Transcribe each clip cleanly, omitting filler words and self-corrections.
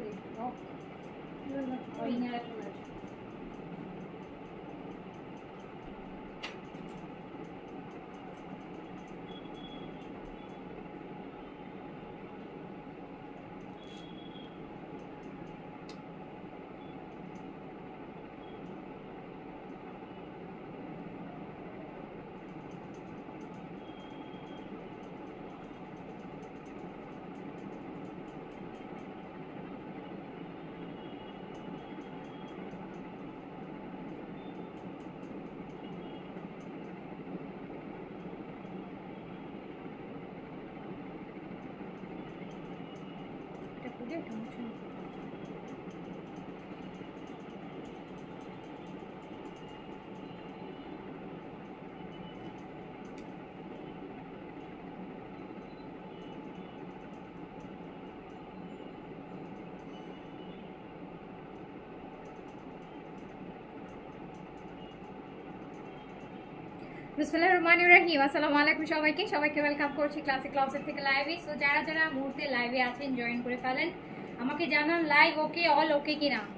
বিসমিল্লাহির রহমানির রহিম। আসসালামু আলাইকুম সবাইকে ওয়েলকাম করছি ক্লাসিক ক্লাসের থেকে লাইভে। সো যারা মুহূর্তে লাইভে আছেন জয়েন করে ফেলেন, আমাকে জানান লাইভ ওকে, অল ওকে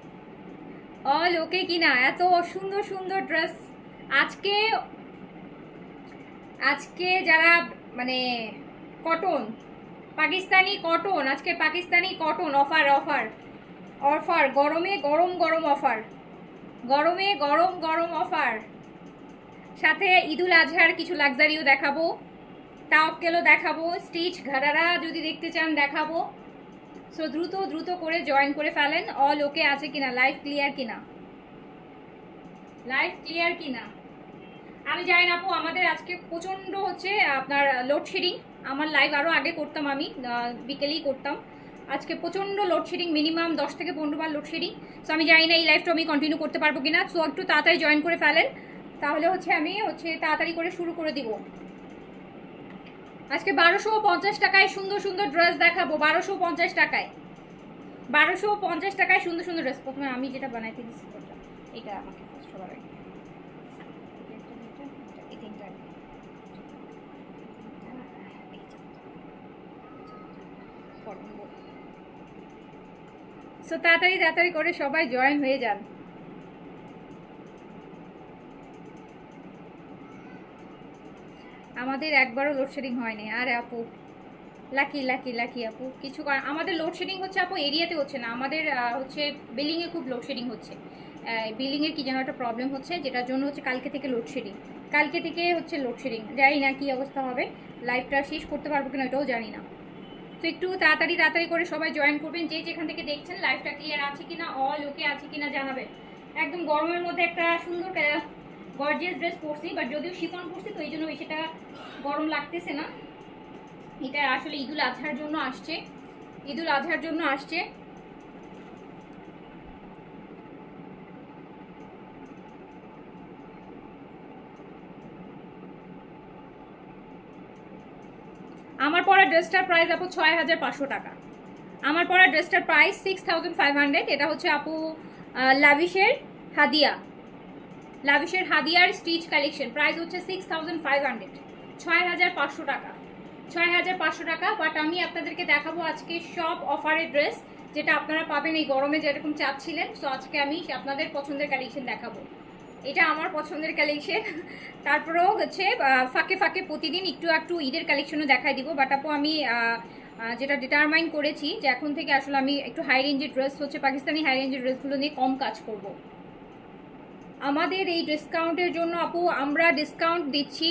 কিনা। এত সুন্দর সুন্দর ড্রেস আজকে যারা মানে কটন, পাকিস্তানি কটন, আজকে পাকিস্তানি কটন অফার গরমে গরম অফার, সাথে ঈদুল আজহার কিছু লাক্সারিও দেখাবো, তাওয়াক্কেলও দেখাবো, স্টিচ ঘাড়ারা যদি দেখতে চান দেখাবো। সো দ্রুত করে জয়েন করে ফেলেন। অল ওকে আছে কিনা, লাইভ ক্লিয়ার কিনা আমি জানি না আপু। আমাদের আজকে প্রচন্ড হচ্ছে আপনার লোডশেডিং। আমার লাইভ আরও আগে করতাম, আমি বিকেলেই করতাম। আজকে প্রচন্ড লোডশেডিং, মিনিমাম 10 থেকে 15 বার লোডশেডিং। সো আমি জানি না এই লাইভটা আমি কন্টিনিউ করতে পারবো কিনা। সো একটু তাড়াতাড়ি জয়েন করে ফেলেন, তাহলে আমি তাড়াতাড়ি করে শুরু করে দিব। আজকে 1250 টাকায় সুন্দর সুন্দর ড্রেস দেখাবো। 1250 টাকায় সুন্দর সুন্দর ড্রেস। প্রথমে আমি যেটা বানাইতে দিচ্ছি এটা আমাকে সবার আগে সো তাড়াতাড়ি করে সবাই জয়েন হয়ে যান। আমাদের একবারও লোডশেডিং হয়নি। আরে আপু লাকি আপু, কিছু আমাদের লোডশেডিং হচ্ছে আপু এরিয়াতে হচ্ছে না, আমাদের হচ্ছে বিল্ডিংয়ে খুব লোডশেডিং হচ্ছে। বিল্ডিংয়ের কি যেন একটা প্রবলেম হচ্ছে, যেটার জন্য হচ্ছে কালকে থেকে হচ্ছে লোডশেডিং। জানি না কি অবস্থা হবে, লাইভটা শেষ করতে পারবো কিনা এটাও জানি না। তো একটু তাড়াতাড়ি করে সবাই জয়েন করবেন। যে যেখান থেকে দেখছেন লাইভটা ক্লিয়ার আছে কিনা, অল ওকে আছে কিনা জানাবেন। একদম গরমের মধ্যে একটা সুন্দর গর্জিয়াস ড্রেস পরছি, বাট যদিও শিফন পরছি তো এই জন্য সেটা গরম লাগতেছে না। এটা আসলে ঈদুল আজহার জন্য আসছে। আমার পরা ড্রেসটার প্রাইস আপু 6500 টাকা। আমার পরা ড্রেসটার প্রাইস 6500। এটা হচ্ছে আপু লাভিশের হাদিয়ার স্টিচ কালেকশন। প্রাইস হচ্ছে 6500, 6500 টাকা। 6500 টাকা। বাট আমি আপনাদেরকে দেখাবো আজকে সব অফারের ড্রেস, যেটা আপনারা পাবেন এই গরমে যেরকম চাচ্ছিলেন। সো আজকে আমি আপনাদের পছন্দের কালেকশন দেখাবো। এটা আমার পছন্দের কালেকশন। তারপরেও হচ্ছে ফাঁকে প্রতিদিন একটু ঈদের কালেকশনও দেখাই দিব। বাট আপু আমি যেটা ডিটারমাইন করেছি যে এখন থেকে আসলে আমি একটু হাই রেঞ্জের ড্রেস হচ্ছে পাকিস্তানি হাই রেঞ্জের ড্রেসগুলো নিয়ে কম কাজ করব। আমাদের এই ডিসকাউন্টের জন্য আপু আমরা ডিসকাউন্ট দিচ্ছি।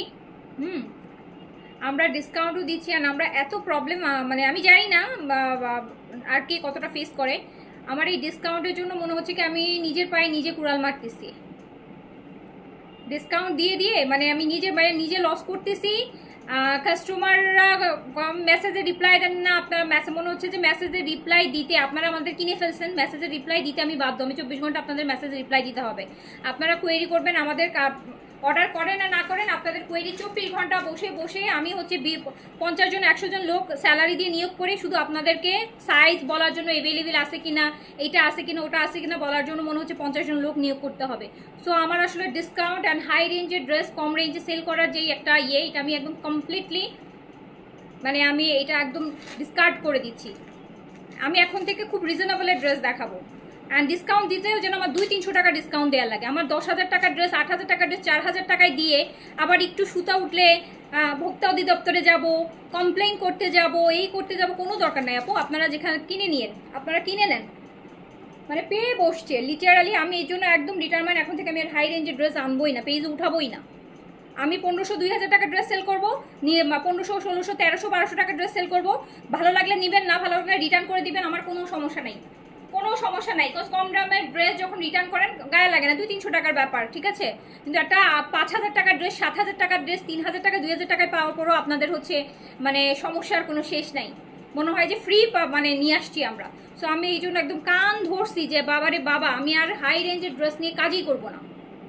আমরা ডিসকাউন্টও দিচ্ছি। আর আমরা এত প্রবলেম মানে আমি জানি না আর কে কতটা ফেস করে। আমার এই ডিসকাউন্টের জন্য মনে হচ্ছে কি আমি নিজের পায়ে নিজে কুড়াল মারতেছি। ডিসকাউন্ট দিয়ে মানে আমি নিজে লস করতেছি। কাস্টমাররা মেসেজে রিপ্লাই দেন না। আপনার মনে হচ্ছে যে মেসেজের রিপ্লাই দিতে আপনারা আমাদের কিনে ফেলছেন, মেসেজের রিপ্লাই দিতে আমি বাধ্য। আমি 24 ঘন্টা আপনাদের মেসেজে রিপ্লাই দিতে হবে। আপনারা কোয়েরি করবেন, আমাদের অর্ডার করেন না করেন আপনাদের কোয়েরি 24 ঘন্টা বসে আমি হচ্ছে 50 জন 100 জন লোক স্যালারি দিয়ে নিয়োগ করে শুধু আপনাদেরকে সাইজ বলার জন্য, অ্যাভেলেবেল আছে কিনা, এটা আছে কিনা, ওটা আছে কিনা বলার জন্য মনে হচ্ছে 50 জন লোক নিয়োগ করতে হবে। সো আমার আসলে ডিসকাউন্ট অ্যান্ড হাই রেঞ্জের ড্রেস কম রেঞ্জে সেল করার যেই একটা এটা আমি একদম কমপ্লিটলি মানে আমি এটা একদম ডিসকার্ড করে দিচ্ছি। আমি এখন থেকে খুব রিজনেবলের ড্রেস দেখাবো, অ্যান্ড ডিসকাউন্ট দিতেও যেন আমার 200-300 টাকা ডিসকাউন্ট দেওয়া লাগে। আমার 10,000 টাকার ড্রেস 8,000 টাকার ড্রেস 4,000 টাকায় দিয়ে আবার একটু সুতা উঠলে ভোক্তা অধিদপ্তরে যাব, কমপ্লেইন করতে যাব, এই করতে যাব, কোনো দরকার নাই আপু। আপনারা যেখানে কিনে নিয়েন, আপনারা কিনে নেন, মানে পেয়ে বসছে লিটারালি। আমি এই জন্য একদম ডিটারমাইন, এখন থেকে আমি হাই রেঞ্জের ড্রেস আনবোই না, পেজে উঠাবোই না। আমি 1500-2000 টাকার ড্রেস সেল করবো, নিয়ে 1500-1600-1300-1200 টাকার ড্রেস সেল করবো। ভালো লাগলে নিবেন, না ভালো লাগলে রিটার্ন করে দিবেন, আমার কোনো সমস্যা নেই, কোনো সমস্যা নাই। বিকজ কম দামের ড্রেস যখন রিটার্ন করেন গায়ে লাগে না, 200-300 টাকার ব্যাপার, ঠিক আছে। কিন্তু একটা 5,000 টাকার ড্রেস, 7,000 টাকার ড্রেস 3,000 টাকা 2,000 টাকায় পাওয়ার পরও আপনাদের হচ্ছে মানে সমস্যার কোনো শেষ নাই, মনে হয় যে ফ্রি মানে নিয়ে আসছি আমরা। সো আমি এই জন্য একদম কান ধরছি যে বাবারে বাবা, আমি আর হাই রেঞ্জের ড্রেস নিয়ে কাজই করবো না।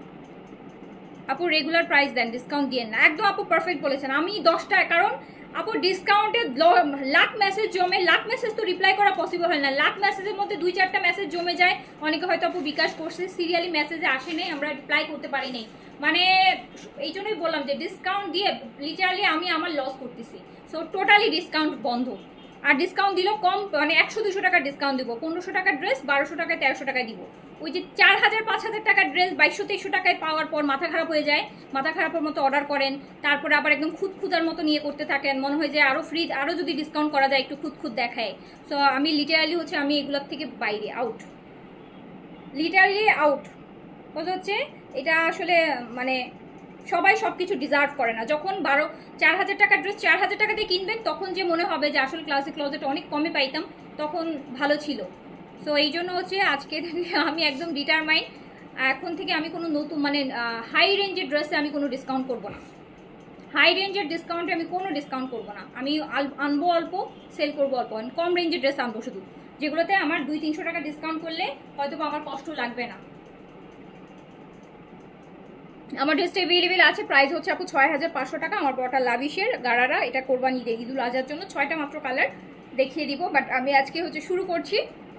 আপু রেগুলার প্রাইস দেন, ডিসকাউন্ট দিয়ে না। একদম আপু পারফেক্ট বলেছেন। আমি 10টা, কারণ আপু ডিসকাউন্টে লাখ মেসেজ জমে, লাখ মেসেজ তো রিপ্লাই করা পসিবল হয় না। লাখ মেসেজের মধ্যে 2-4টা মেসেজ জমে যায়। অনেকে হয়তো আপু বিকাশ করছে, সিরিয়ালি মেসেজে আসে নেই, আমরা রিপ্লাই করতে পারি নাই। মানে এই জন্যই বললাম যে ডিসকাউন্ট দিয়ে লিটারালি আমি আমার লস করতেছি। সো টোটালি ডিসকাউন্ট বন্ধ। আর ডিসকাউন্ট দিলেও কম, মানে 100-200 টাকার ডিসকাউন্ট দিব। 1500 টাকার ড্রেস 1200 টাকায় 1300 টাকায় দিব। ওই যে 4,000-5,000 টাকার ড্রেস 2200-2300 টাকায় পাওয়ার পর মাথা খারাপ হয়ে যায়, মাথা খারাপের মতো অর্ডার করেন, তারপরে আবার একদম খুদখুদার মতো নিয়ে করতে থাকেন, মনে হয় যে আরও ফ্রি, আরও যদি ডিসকাউন্ট করা যায় একটু খুদখুদ দেখায়। সো আমি লিটারালি হচ্ছে আমি এগুলোর থেকে বাইরে, আউট, লিটারালি আউট। হচ্ছে এটা আসলে মানে সবাই সব কিছু ডিজার্ভ করে না। যখন 4,000 টাকার ড্রেস 4,000 টাকা দিয়ে কিনবেন, তখন যে মনে হবে যে আসলে ক্লাসিক ক্লোজেট অনেক কমে পাইতাম, তখন ভালো ছিল। সো এই জন্য হচ্ছে আজকে আমি একদম ডিটারমাইন, এখন থেকে আমি কোনো নতুন মানে হাই রেঞ্জের ড্রেসে আমি কোনো ডিসকাউন্ট করবো না। হাই রেঞ্জের ডিসকাউন্টে আমি কোনো ডিসকাউন্ট করবো না। আমি আনবো অল্প, সেল করবো অল্প, কম রেঞ্জের ড্রেস আনবো শুধু, যেগুলোতে আমার 200-300 টাকা ডিসকাউন্ট করলে হয়তো আমার কষ্ট লাগবে না। আমার ড্রেসটা অ্যাভেলেবেল আছে, প্রাইস হচ্ছে আপু 6,500 টাকা। আমার বড়টা লাভিশের গারারা, এটা কোরবানি ঈদে ঈদুল আজহার জন্য 6টা মাত্র কালার দেখিয়ে দিব। বাট আমি আজকে হচ্ছে শুরু করছি।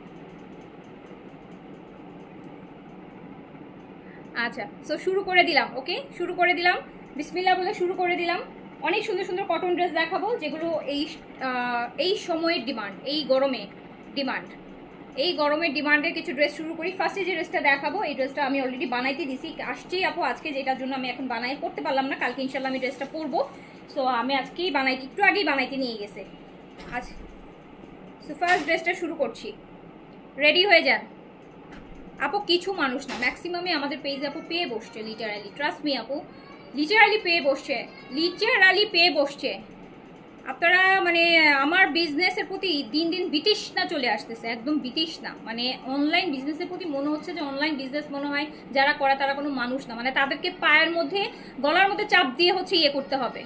আচ্ছা, সো শুরু করে দিলাম। ওকে, শুরু করে দিলাম, বিসমিল্লাহ বলে শুরু করে দিলাম। অনেক সুন্দর সুন্দর কটন ড্রেস দেখাবো, যেগুলো এই সময়ের ডিমান্ড, এই গরমে ডিমান্ড, এই গরমের ডিমান্ডের কিছু ড্রেস শুরু করি। ফার্স্টে যে ড্রেসটা দেখাবো, এই ড্রেসটা আমি অলরেডি বানাইতে দিছি, আসছেই আপু আজকে, যেটার জন্য আমি এখন বানাই পড়তে পারলাম না, কালকে ইনশাল্লাহ আমি ড্রেসটা পরবো। সো আমি আজকেই বানাইতে, একটু আগেই বানাইতে নিয়ে গেছে। আচ্ছা, সো ফার্স্ট ড্রেসটা শুরু করছি, রেডি হয়ে যান আপু। কিছু মানুষ না, ম্যাক্সিমামে আমাদের পেজে আপু পেয়ে বসছে, লিটারালি ট্রাস্ট মি আপু, লিটারালি পেয়ে বসছে, লিটারালি পেয়ে বসছে। আপনারা মানে আমার বিজনেসের প্রতি দিন দিন বিতৃষ্ণা চলে আসতেছে, একদম বিতৃষ্ণা। মানে অনলাইন বিজনেসের প্রতি মনে হচ্ছে যে অনলাইন বিজনেস মনে হয় যারা করে তারা কোনো মানুষ না, মানে তাদেরকে পায়ের মধ্যে গলার মধ্যে চাপ দিয়ে হচ্ছে ইয়ে করতে হবে।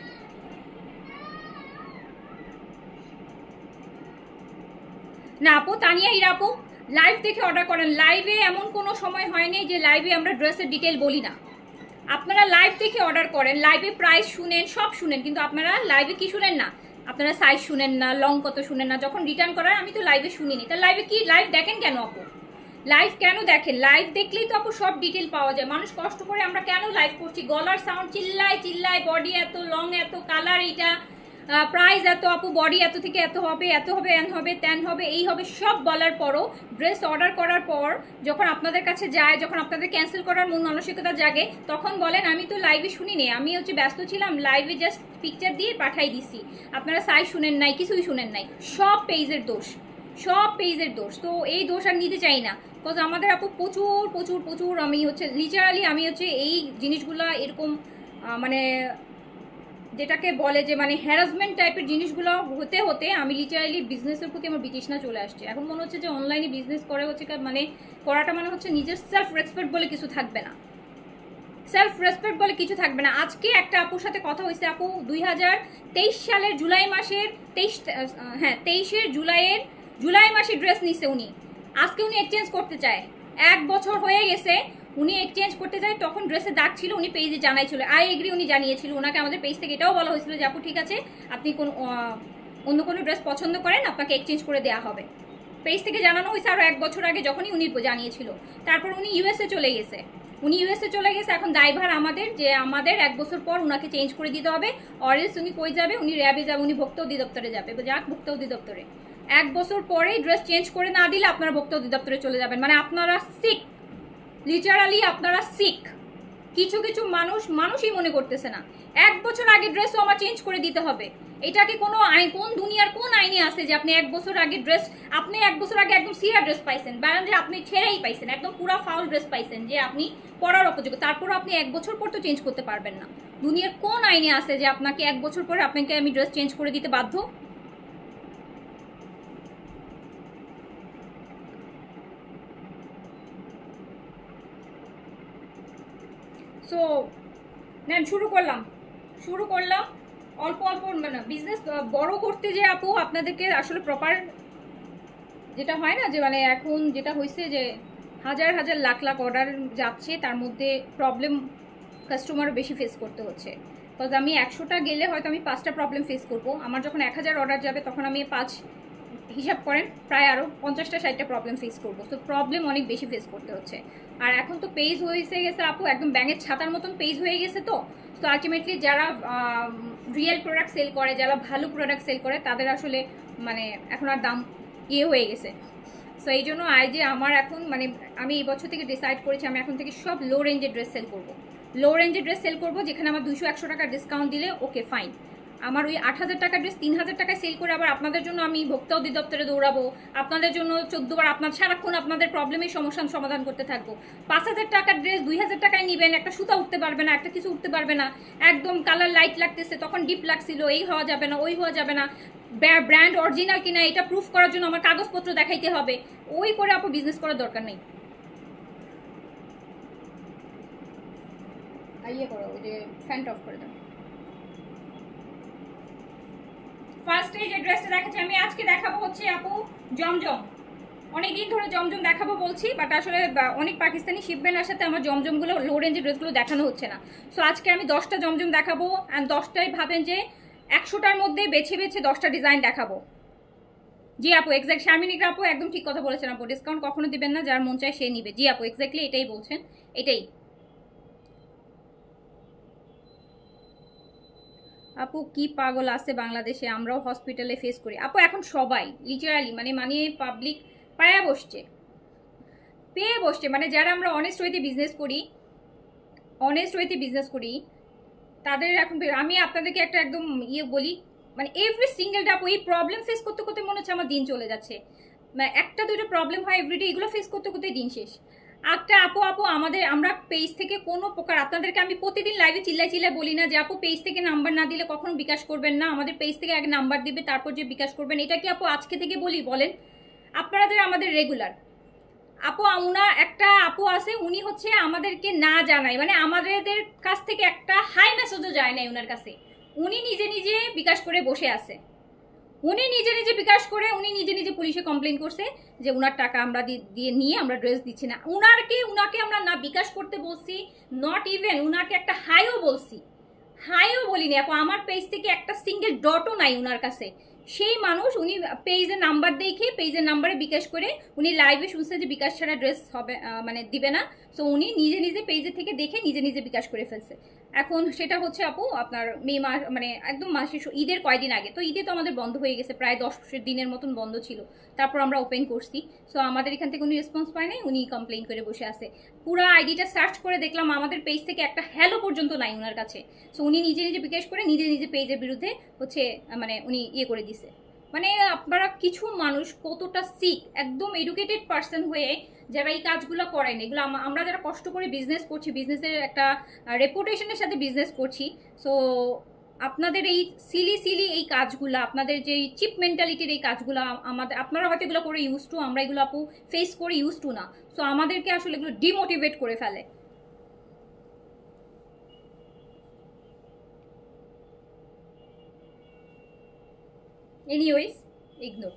না আপু, তানিয়া হিরা আপু লাইভ দেখে অর্ডার করেন। লাইভে এমন কোনো সময় হয়নি যে লাইভে আমরা ড্রেসের ডিটেল বলি না। আপনারা লাইভ দেখে অর্ডার করেন, লাইভে প্রাইস শুনেন, সব শুনেন, কিন্তু আপনারা লাইভে কি শুনেন না, আপনারা সাইজ শুনেন না, লং কত শুনেন না। যখন রিটার্ন করার আমি তো লাইভে শুনিনি, তা লাইভে কি লাইভ দেখেন কেন আপু? লাইভ কেন দেখেন? লাইভ দেখলেই তো আপু সব ডিটেল পাওয়া যায়। মানুষ কষ্ট করে আমরা কেন লাইভ করছি? গলার সাউন্ড চিল্লায় চিল্লায়, বডি এত লং, এত কালার, এইটা প্রাইস এত আপু, বডি এত থেকে এত হবে, এত হবে, এন হবে, তেন হবে, এই হবে, সব বলার পরও ড্রেস অর্ডার করার পর যখন আপনাদের কাছে যায়, যখন আপনাদের ক্যান্সেল করার মন মানসিকতা জাগে, তখন বলেন আমি তো লাইভে শুনিনি, আমি হচ্ছে ব্যস্ত ছিলাম, লাইভে জাস্ট পিকচার দিয়ে পাঠাই দিছি, আপনারা সাইজ শুনেন নাই, কিছুই শুনেন নাই। সব পেজের দোষ, সব পেজের দোষ। তো এই দোষ আর নিতে চাই না, বিকজ আমাদের আপু প্রচুর প্রচুর প্রচুর, আমি হচ্ছে লিটারালি আমি হচ্ছে এই জিনিসগুলো এরকম মানে যেটাকে বলে যে মানে হ্যারাসমেন্ট টাইপের জিনিসগুলো হতে হতে আমি লিটারালি বিজনেসের প্রতি আমার বিতৃষ্ণা চলে আসছে। এখন মনে হচ্ছে যে অনলাইনে বিজনেস করে হচ্ছে মানে করাটা মানে হচ্ছে নিজের সেলফ রেসপেক্ট বলে কিছু থাকবে না, সেলফ রেসপেক্ট বলে কিছু থাকবে না। আজকে একটা আপুর সাথে কথা হয়েছে, আপু 2023 সালের জুলাই মাসের 23 জুলাই মাসে ড্রেস নিছে উনি, আজকে উনি এক্সচেঞ্জ করতে চায়, 1 বছর হয়ে গেছে উনি এক্সচেঞ্জ করতে যায়, তখন ড্রেসে দাগ ছিল, উনি পেজে জানাইছিল, আই এগ্রি উনি জানিয়েছিল, ওনাকে আমাদের পেজ থেকে এটাও বলা হয়েছিল যে আপু ঠিক আছে, আপনি কোন অন্য কোনো ড্রেস পছন্দ করেন আপনাকে এক্সচেঞ্জ করে দেওয়া হবে। পেজ থেকে জানানো হয়েছে আরও 1 বছর আগে যখনই উনি জানিয়েছিল। তারপর উনি ইউএসএ চলে গেছে, এখন দায়ভার আমাদের, যে আমাদের 1 বছর পর উনাকে চেঞ্জ করে দিতে হবে, অরেলস উনি কই যাবে, উনি র্যাবে যাবে, উনি ভোক্তা অধিদপ্তরে যাবে, যাক ভোক্তা অধিদপ্তরে। 1 বছর পরে ড্রেস চেঞ্জ করে না দিলে আপনারা ভোক্তা অধিদপ্তরে চলে যাবেন। মানে আপনারা সিক, লিটারালি আপনারা সিক। কিছু কিছু মানুষই মনে করতেছে না 1 বছর আগে ড্রেসও আমার চেঞ্জ করে দিতে হবে। এটাকে কোনো আইন, কোন দুনিয়ার কোন আইনে আছে যে আপনি 1 বছর আগে ড্রেস, আপনি 1 বছর আগে একদম সিরা ড্রেস পাইছেন, বারান যে আপনি ছেড়েই পাইছেন, একদম পুরা ফাউল ড্রেস পাইছেন যে আপনি পরার উপযোগী, তারপরও আপনি 1 বছর পর তো চেঞ্জ করতে পারবেন না। দুনিয়ার কোন আইনে আছে যে আপনাকে 1 বছর পরে আপনাকে আমি ড্রেস চেঞ্জ করে দিতে বাধ্য? সো নেন, শুরু করলাম অল্প অল্প, মানে বিজনেস বড় করতে যে আপু আপনাদেরকে আসলে প্রপার যেটা হয় না, যে মানে এখন যেটা হয়েছে যে হাজার হাজার লাখ লাখ অর্ডার যাচ্ছে, তার মধ্যে প্রবলেম কাস্টমারও বেশি ফেস করতে হচ্ছে। বিকজ আমি 100টা গেলে হয়তো আমি 5টা প্রবলেম ফেস করবো, আমার যখন 1000 অর্ডার যাবে তখন আমি 5, হিসাব করেন প্রায় আরও 50টা 60টা প্রবলেম ফেস করবো। তো প্রবলেম অনেক বেশি ফেস করতে হচ্ছে। আর এখন তো পেজ হয়ে গেছে আপু, একদম ব্যাঙের ছাতার মতন পেজ হয়ে গেছে। তো আলটিমেটলি যারা রিয়েল প্রোডাক্ট সেল করে, যারা ভালো প্রোডাক্ট সেল করে, তাদের আসলে মানে এখন আর দাম হয়ে গেছে। সো এই জন্য যে আমার এখন মানে আমি এই বছর থেকে ডিসাইড করেছি আমি এখন থেকে সব লো রেঞ্জের ড্রেস সেল করবো। লো রেঞ্জের ড্রেস সেল করবো যেখানে আমার 200-100 টাকা ডিসকাউন্ট দিলে ওকে ফাইন। আমার ওই 8000 টাকার ড্রেস 3000 টাকায় সেল করে আবার আপনাদের জন্য আমি ভোক্তা অধিদপ্তরে দৌড়াবো, আপনাদের জন্য 14 বার আপনার সারাক্ষণ আপনাদের প্রবলেমের সমস্যার সমাধান করতে থাকবো। 5000 টাকার ড্রেস 2000 টাকায় নিবেন, একটা সুতা উঠতে পারবে না, একটা কিছু উঠতে পারবে না, একদম কালার লাইট লাগতেছে, তখন ডিপ লাগছিল, এই হওয়া যাবে না, ওই হওয়া যাবে না, ব্র্যান্ড অরিজিনাল কিনা এটা প্রুফ করার জন্য আমার কাগজপত্র দেখাইতে হবে। ওই করে আপু বিজনেস করার দরকার নেই। ইয়ে করো, ওই যে ফ্যানটা অফ করে দাও। ফার্স্টে যে ড্রেসটা দেখাচ্ছি আমি আজকে দেখাবো হচ্ছে আপু জমজম। অনেকদিন ধরে জমজম দেখাবো বলছি, বাট আসলে অনেক পাকিস্তানি শিপমেন্টের সাথে আমার জমজমগুলো লো রেঞ্জের ড্রেসগুলো দেখানো হচ্ছে না। সো আজকে আমি 10টা জমজম দেখাবো, অ্যান্ড 10টাই ভাবেন যে 100টার মধ্যে বেছে বেছে 10টা ডিজাইন দেখাবো। জি আপু, এক্স্যাক্ট শারমিনিকা আপু একদম ঠিক কথা বলেছেন আপু, ডিসকাউন্ট কখনো দিবেন না, যার মন চায় সে নিবে। জি আপু, এক্স্যাক্টলি এটাই বলছেন, এটাই। আপু কি পাগল আছে বাংলাদেশে, আমরাও হসপিটালে ফেস করি আপু। এখন সবাই লিটারালি মানে পাবলিক পায়া বসছে, পেয়ে বসছে। মানে যারা আমরা অনেস্ট ওয়েতে বিজনেস করি তাদের এখন আমি আপনাদেরকে একটা একদম বলি, মানে এভরি সিঙ্গেল ডে আপু এই প্রবলেম ফেস করতে করতে মনে হচ্ছে আমার দিন চলে যাচ্ছে। মানে 1টা 2টা প্রবলেম হয় এভরিডে, এগুলো ফেস করতে করতে দিন শেষ। একটা আপু আমরা পেজ থেকে কোনো প্রকার আপনাদেরকে আমি প্রতিদিন লাইভে চিল্লাই বলি না যে আপু পেজ থেকে নাম্বার না দিলে কখনো বিকাশ করবেন না, আমাদের পেজ থেকে আগে নাম্বার দিবে তারপর যে বিকাশ করবেন। এটা কি আপু আজকে থেকে বলি? বলেন আপনারা যারা আমাদের রেগুলার আপু, একটা আপু আছে, উনি হচ্ছে আমাদেরকে না জানায়, মানে আমাদের কাছ থেকে একটা হাই মেসেজও যায় নাই ওনার কাছে, উনি নিজে নিজে বিকাশ করে বসে আছে। উনি নিজে নিজে পুলিশে কমপ্লেন করছে যে উনার টাকা আমরা দিয়ে নিয়ে আমরা ড্রেস দিচ্ছি না। উনাকে আমরা না বিকাশ করতে বলছি, নট ইভেন উনাকে একটা হাইও বলিনি আপু। আমার পেজ থেকে একটা সিঙ্গেল ডটও নাই উনার কাছে। সেই মানুষ উনি পেজের নাম্বার দেখে পেজের নাম্বারে বিকাশ করে উনি লাইভে শুনছে যে বিকাশ ছাড়া ড্রেস হবে মানে দিবে না। সো উনি নিজে পেজের থেকে দেখে নিজে বিকাশ করে ফেলছে। এখন সেটা হচ্ছে আপু আপনার মে মাস, মানে একদম মাসের ঈদের কয়দিন আগে। তো ঈদে তো আমাদের বন্ধ হয়ে গেছে, প্রায় 10 দিনের মতন বন্ধ ছিল, তারপর আমরা ওপেন করছি। সো আমাদের এখান থেকে উনি রেসপন্স পায় নাই, উনি কমপ্লেন করে বসে আছে। পুরো আইডিটা সার্চ করে দেখলাম আমাদের পেজ থেকে একটা হ্যালো পর্যন্ত নাই ওনার কাছে। সো উনি নিজে বিকাশ করে নিজে পেজের বিরুদ্ধে হচ্ছে মানে উনি করে দিছে। মানে আপনারা কিছু মানুষ কতটা সিক, একদম এডুকেটেড পার্সন হয়ে যারা এই কাজগুলো করেন, এগুলো আমরা যারা কষ্ট করে বিজনেস করছি, বিজনেসের একটা রেপুটেশনের সাথে বিজনেস করছি। সো আপনাদের এই সিলি এই কাজগুলো, আপনাদের যে চিপ মেন্টালিটির এই কাজগুলো আপনারা হয়তো এগুলো করে ইউজ টু, আমরা এগুলো আপু ফেস করে ইউজ টু না। সো আমাদেরকে আসলে এগুলো ডিমোটিভেট করে ফেলে। Anyways ignore.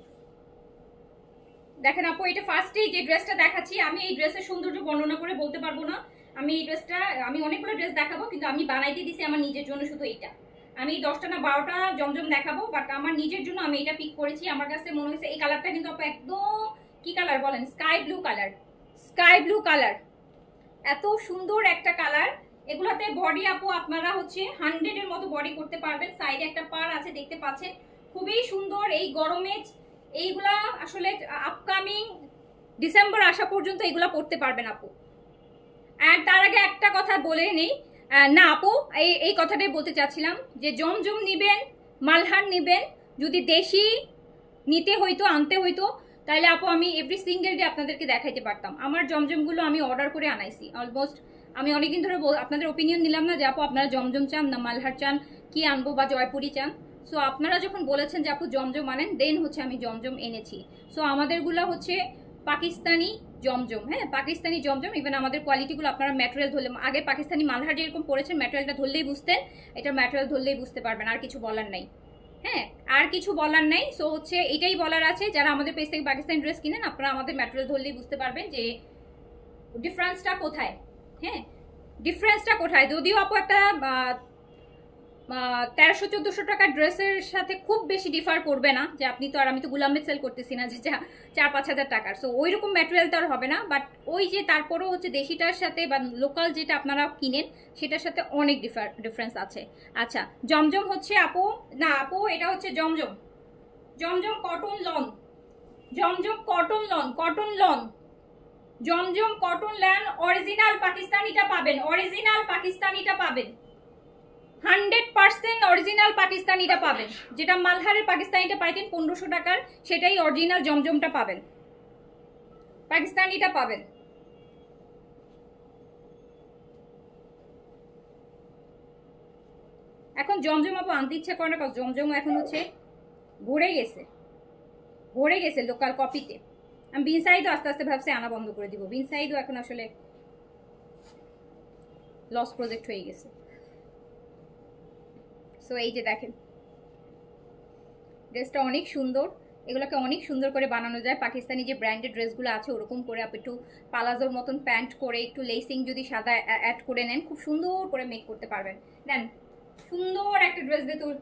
দেখেন আপু, এটা ফার্স্টেই যে ড্রেসটা দেখাচ্ছি আমি, এই ড্রেসের সৌন্দর্য বর্ণনা করে বলতে পারবো না। আমি এই ড্রেসটা আমি অনেকগুলো ড্রেস দেখাবো, কিন্তু আমি বানাইতে দিছি আমার নিজের জন্য শুধু এইটা। আমি 10টা না 12টা জমজম দেখাবো, বাট আমার নিজের জন্য আমি এটা পিক করেছি। আমার কাছে মনে হয়েছে এই কালারটা কিন্তু আপু একদম কি কালার বলেন, স্কাই ব্লু কালার, এত সুন্দর একটা কালার। এগুলাতে বডি আপু আপনারা হচ্ছে 100-এর মতো বডি করতে পারবেন। সাইডে একটা পার আছে দেখতে পাচ্ছেন, খুবই সুন্দর। এই গরমে এইগুলা আসলে আপকামিং ডিসেম্বর আসা পর্যন্ত এগুলা পড়তে পারবেন আপু। আর তার আগে একটা কথা বলে নেই, না আপু এই কথাটাই বলতে চাচ্ছিলাম যে জমজম নিবেন, মালহার নিবেন, যদি দেশি নিতে হইতো, আনতে হইতো, তাহলে আপু আমি এভরি সিঙ্গেল ডে আপনাদেরকে দেখাইতে পারতাম। আমার জমজমগুলো আমি অর্ডার করে আনাইছি অলমোস্ট। আমি অনেকদিন ধরে আপনাদের ওপিনিয়ন নিলাম না যে আপু আপনারা জমজম চান না মালহার চান, কি আনবো, বা জয়পুরি চান। সো আপনারা যখন বলেছেন যে আপু জমজম আনেন, দেন হচ্ছে আমি জমজম এনেছি। সো আমাদেরগুলো হচ্ছে পাকিস্তানি জমজম, হ্যাঁ পাকিস্তানি জমজম। ইভেন আমাদের কোয়ালিটিগুলো আপনারা ম্যাটেরিয়াল ধরলে, আগে পাকিস্তানি মালহার যেরকম পড়েছেন ম্যাটেরিয়ালটা ধরলেই বুঝতেন, এটা ম্যাটেরিয়াল ধরলেই বুঝতে পারবেন, আর কিছু বলার নাই। হ্যাঁ আর কিছু বলার নাই। সো হচ্ছে এটাই বলার আছে, যারা আমাদের পেজ থেকে পাকিস্তানি ড্রেস কিনেন আপনারা আমাদের ম্যাটেরিয়াল ধরলেই বুঝতে পারবেন যে ডিফারেন্সটা কোথায়। হ্যাঁ ডিফারেন্সটা কোথায়, যদিও আপু একটা 1300-1400 টাকার ড্রেসের সাথে খুব বেশি ডিফার করবে না, যে আপনি তো আর আমি তো গুলামের সেল করতেছি না যে 4-5 হাজার টাকার। সো ওই রকম ম্যাটেরিয়াল তো আর হবে না, বাট ওই যে তারপরেও হচ্ছে দেশিটার সাথে বা লোকাল যেটা আপনারা কিনেন সেটার সাথে অনেক ডিফারেন্স আছে। আচ্ছা জমজম হচ্ছে আপু, না আপু এটা হচ্ছে Zamzam, Zamzam cotton lawn, Zamzam cotton lawn, cotton lawn, Zamzam cotton lawn original পাকিস্তানিটা পাবেন, অরিজিনাল পাকিস্তানিটা পাবেন, 100% অরিজিনাল পাকিস্তানিটা পাবেন। যেটা মালহারের পাকিস্তানিটা পাইতেন 1500 টাকার, সেটাই অরিজিনাল জমজমটা পাবেন, পাকিস্তানিটা পাবেন। এখন জমজম আপু আনতে ইচ্ছা করে না, কারণ জমজম এখন হচ্ছে ভরে গেছে, ভরে গেছে লোকাল কপিতে। আমি বিনসাইডও আস্তে আস্তে ভাবছি আনা বন্ধ করে দিব, বিনসাইডও এখন আসলে লস প্রজেক্ট হয়ে গেছে। সো এই যে দেখেন ড্রেসটা অনেক সুন্দর, এগুলোকে অনেক সুন্দর করে বানানো যায়। পাকিস্তানি যে ব্র্যান্ডেড ড্রেসগুলো আছে ওরকম করে আপনি একটু পালাজোর মতন প্যান্ট করে একটু লেসিং যদি সাদা অ্যাড করে নেন, খুব সুন্দর করে মেক করতে পারবেন। দেন সুন্দর একটা ড্রেস দিয়ে তো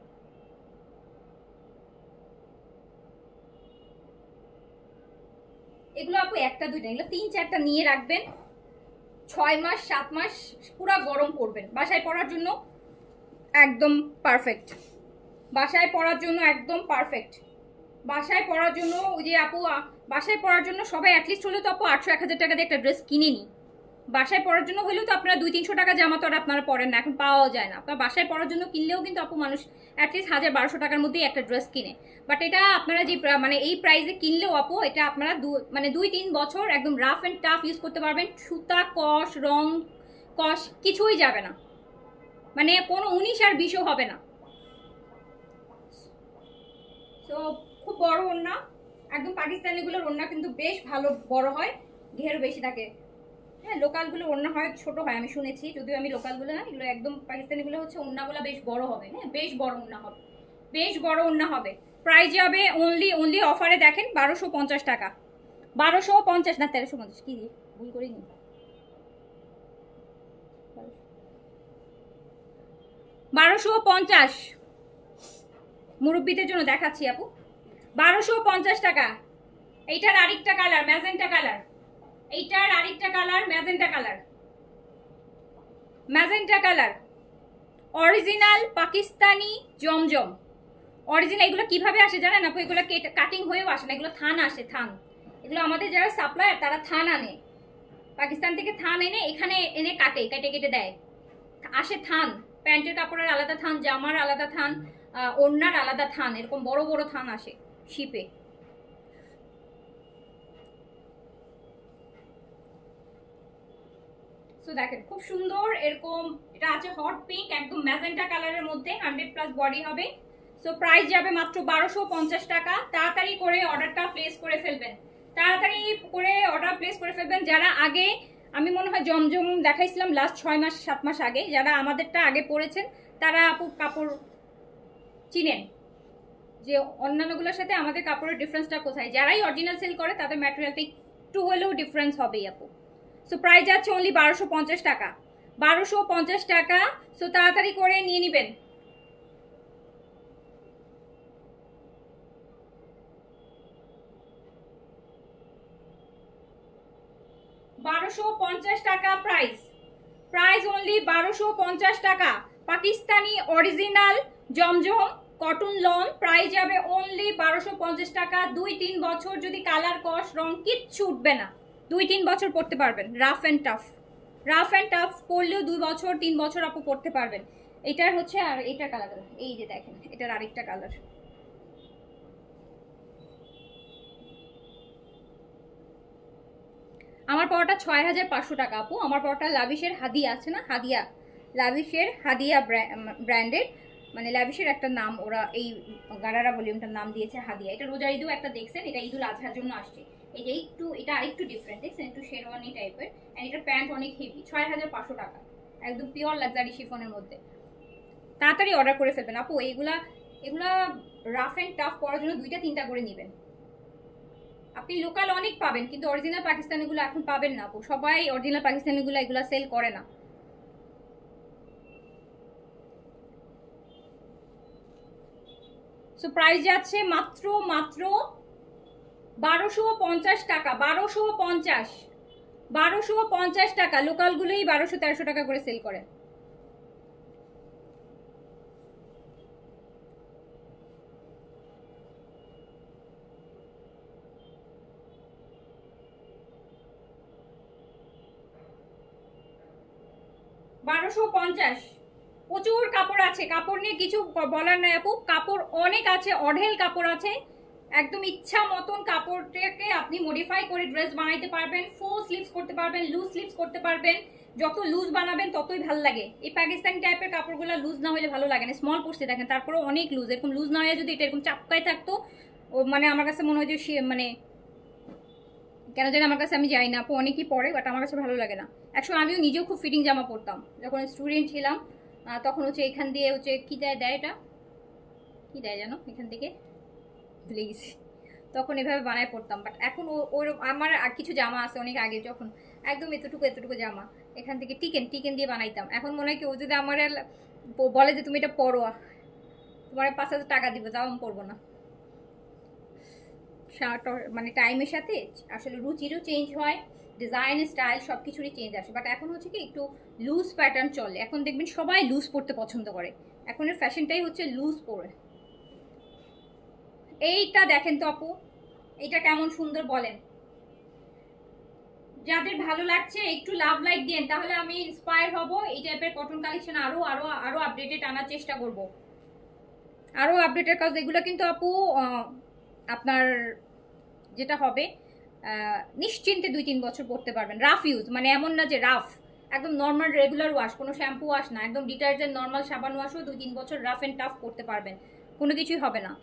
এগুলো আপু একটা দুইটা, এগুলো 3-4টা নিয়ে রাখবেন, 6 মাস 7 মাস পুরা গরম করবেন, বাসায় পরার জন্য একদম পারফেক্ট, বাসায় পরার জন্য একদম পারফেক্ট, বাসায় পরার জন্য। ওই যে আপু বাসায় পরার জন্য সবাই অ্যাটলিস্ট হলেও তো আপু 800-1000 টাকা দিয়ে একটা ড্রেস কিনে নি, বাসায় পরার জন্য হলেও তো আপনারা 200-300 টাকা জামা তো আর আপনারা পরেন না, এখন পাওয়াও যায় না। আপনার বাসায় পরার জন্য কিনলেও কিন্তু আপু মানুষ অ্যাটলিস্ট 1000-1200 টাকার মধ্যেই একটা ড্রেস কিনে। বাট এটা আপনারা যে মানে এই প্রাইসে কিনলেও আপু এটা আপনারা 2-3 বছর একদম রাফ অ্যান্ড টাফ ইউজ করতে পারবেন, সুতা কষ রং কষ কিছুই যাবে না, মানে কোনো 19 আর 20ও হবে না। তো খুব বড় ওড়না, একদম পাকিস্তানিগুলোর ওড়না কিন্তু বেশ ভালো বড় হয়, ঘেরও বেশি থাকে। হ্যাঁ লোকালগুলো ওড়না হয় ছোট হয় আমি শুনেছি, যদিও আমি লোকালগুলো না, এগুলো একদম পাকিস্তানিগুলো হচ্ছে ওড়নাগুলো বেশ বড় হবে। হ্যাঁ বেশ বড় ওড়না হবে, বেশ বড় ওড়না হবে। প্রাইস যাবে অনলি অফারে দেখেন 1250 টাকা, 1250 না 1350, কি ভুল করিনি, 1250 মুরব্বীদের জন্য দেখাচ্ছি আপু, 1250 টাকা। এইটার আরেকটা কালার ম্যাজেন্টা কালার, এইটার আরেকটা colour magenta colour, magenta colour original Pakistani Zamzam, original. এগুলো কিভাবে আসে জানেন আপু, এগুলো কাটিং হয়েও আসে না, এগুলো থান আসে, থান। এগুলো আমাদের যারা সাপ্লায়ার তারা থান আনে, পাকিস্তান থেকে থান এনে এখানে এনে কাটে কেটে কেটে দেয়, আসে থান। প্যান্টের কাপড়ের আলাদা থান, জামার আলাদা থান, ওড়নার আলাদা থান, এরকম বড় বড় থান আসে শিপে। সো দেখেন খুব সুন্দর এরকম, এটা আছে হট পিঙ্ক একদম ম্যাজেন্টা কালারের মধ্যে, 100+ বডি হবে। সো প্রাইস যাবে মাত্র 1250 টাকা। তাড়াতাড়ি করে অর্ডারটা প্লেস করে ফেলবেন, তাড়াতাড়ি করে অর্ডার প্লেস করে ফেলবেন। যারা আগে, আমি মনে হয় জমজম দেখাইছিলাম লাস্ট 6-7 মাস আগে, যারা আমাদেরটা আগে পরেছেন তারা আপু কাপড় চিনেন যে অন্যান্যগুলোর সাথে আমাদের কাপড়ের ডিফারেন্সটা কোথায়। যারাই অরিজিনাল সেল করে তাদের ম্যাটেরিয়ালটা একটু হলেও ডিফারেন্স হবেই আপু। সো প্রাইস যাচ্ছে অনলি 1250 টাকা, 1250 টাকা। সো তাড়াতাড়ি করে নিয়ে নেবেন। $1250 টাকা প্রাইস, প্রাইস অনলি 1250 টাকা। Pakistani original Zamzam cotton lawn, price যাবে অনলি 1250 টাকা। 2-3 বছর যদি কালার কস রং কিচ্ছু উঠবে না, 2-3 বছর পরতে পারবেন। Rough and tough, rough and tough পরলেও 2 বছর 3 বছর আপু পরতে পারবেন। এটার হচ্ছে আর এটা কালার, এই যে দেখেন এটার আরেকটা কালার। আমার পরোটা 6500 টাকা আপু। আমার পরোটা লাভিশের হাদিয়া আছে না, হাদিয়া, লাভিশের হাদিয়া ব্র্যান্ডের, মানে লাভিশের একটা নাম ওরা এই গারারা ভলিউমটার নাম দিয়েছে হাদিয়া। এটা রোজার ঈদও একটা দেখছেন, এটা ঈদুল আজহার জন্য আসছে। এই যে একটু এটা আরেকটু ডিফারেন্ট দেখছেন, একটু শেরওয়ানি টাইপের, এন্ড এটা প্যান্ট অনেক হেভি। 6500 টাকা, একদম পিওর লাক্সারি শিফনের মধ্যে। তাড়াতাড়ি অর্ডার করে ফেলবেন আপু। এগুলা রাফ অ্যান্ড টাফ পরার জন্য 2টা-3টা করে নেবেন। আপনি লোকাল অনেক পাবেন, কিন্তু অরিজিনাল পাকিস্তানিগুলো এখন পাবেন না আপু। সবাই অরিজিনাল পাকিস্তানিগুলো এগুলো সেল করে না। সো প্রাইস যাচ্ছে মাত্র 1250 টাকা। 1250 টাকা। লোকালগুলোই 1200-1300 টাকা করে সেল করে। প্রচুর কাপড় আছে, কাপড় নিয়ে কিছু বলার নাই আপু। কাপড় অনেক আছে, অঢেল কাপড় আছে। একদম ইচ্ছা মতন কাপড়টাকে আপনি মডিফাই করে ড্রেস বানাইতে পারবেন। ফুল স্লিভস করতে পারবেন, লুজ স্লিভস করতে পারবেন। যত লুজ বানাবেন ততই ভালো লাগে। এই পাকিস্তানি টাইপের কাপড়গুলো লুজ না হলে ভালো লাগে না। স্মল পড়ছে দেখেন, তারপরেও অনেক লুজ। এরকম লুজ না হয়ে যদি এটা এরকম চাপকায় থাকতো, ও মানে আমার কাছে মনে হয় যে মানে কেন জানি আমার কাছে, আমি যাই না আপু, অনেকেই পরে, বাট আমার কাছে ভালো লাগে না। একসময় আমিও নিজেও খুব ফিটিং জামা পরতাম যখন স্টুডেন্ট ছিলাম। তখন হচ্ছে এখান দিয়ে হচ্ছে কী দেয় এটা কী দেয় জানো, এখান থেকে ভুলে গেছি। তখন এভাবে বানায় পড়তাম, বাট এখন ওই আমার কিছু জামা আছে অনেক আগে, যখন একদম এতটুকু জামা এখান থেকে টিকেন দিয়ে বানাইতাম। এখন মনে হয় কেউ যদি আমার বলে যে তুমি এটা পরো, তোমার 5000 টাকা দিবে, তাও আমি পরবো না। মানে টাইমের সাথে আসলে রুচিরও চেঞ্জ হয়, ডিজাইন স্টাইল সব কিছুরই চেঞ্জ আসে। বাট এখন হচ্ছে কি একটু লুজ প্যাটার্ন চলে। এখন দেখবেন সবাই লুজ পরতে পছন্দ করে, এখনের ফ্যাশনটাই হচ্ছে লুজ পরে। এইটা দেখেন তো আপু, এইটা কেমন সুন্দর বলেন। যাদের ভালো লাগছে একটু লাভ লাইক দেন, তাহলে আমি ইন্সপায়ার হব। এই টাইপের কটন কালেকশন আরো আরো আরো আপডেটেড আনার চেষ্টা করব, আরো আপডেটেড। কাজ এগুলো কিন্তু আপু আপনার যেটা হবে নিশ্চিন্তে 2-3 বছর পরতে পারবেন। রাফ ইউজ মানে এমন না যে রাফ, একদম নর্মাল রেগুলার ওয়াশ, কোনো শ্যাম্পু ওয়াশ না, একদম ডিটারজেন্ট নর্মাল সাবান ওয়াশও 2-3 বছর রাফ অ্যান্ড টাফ করতে পারবেন, কোনো কিছুই হবে না।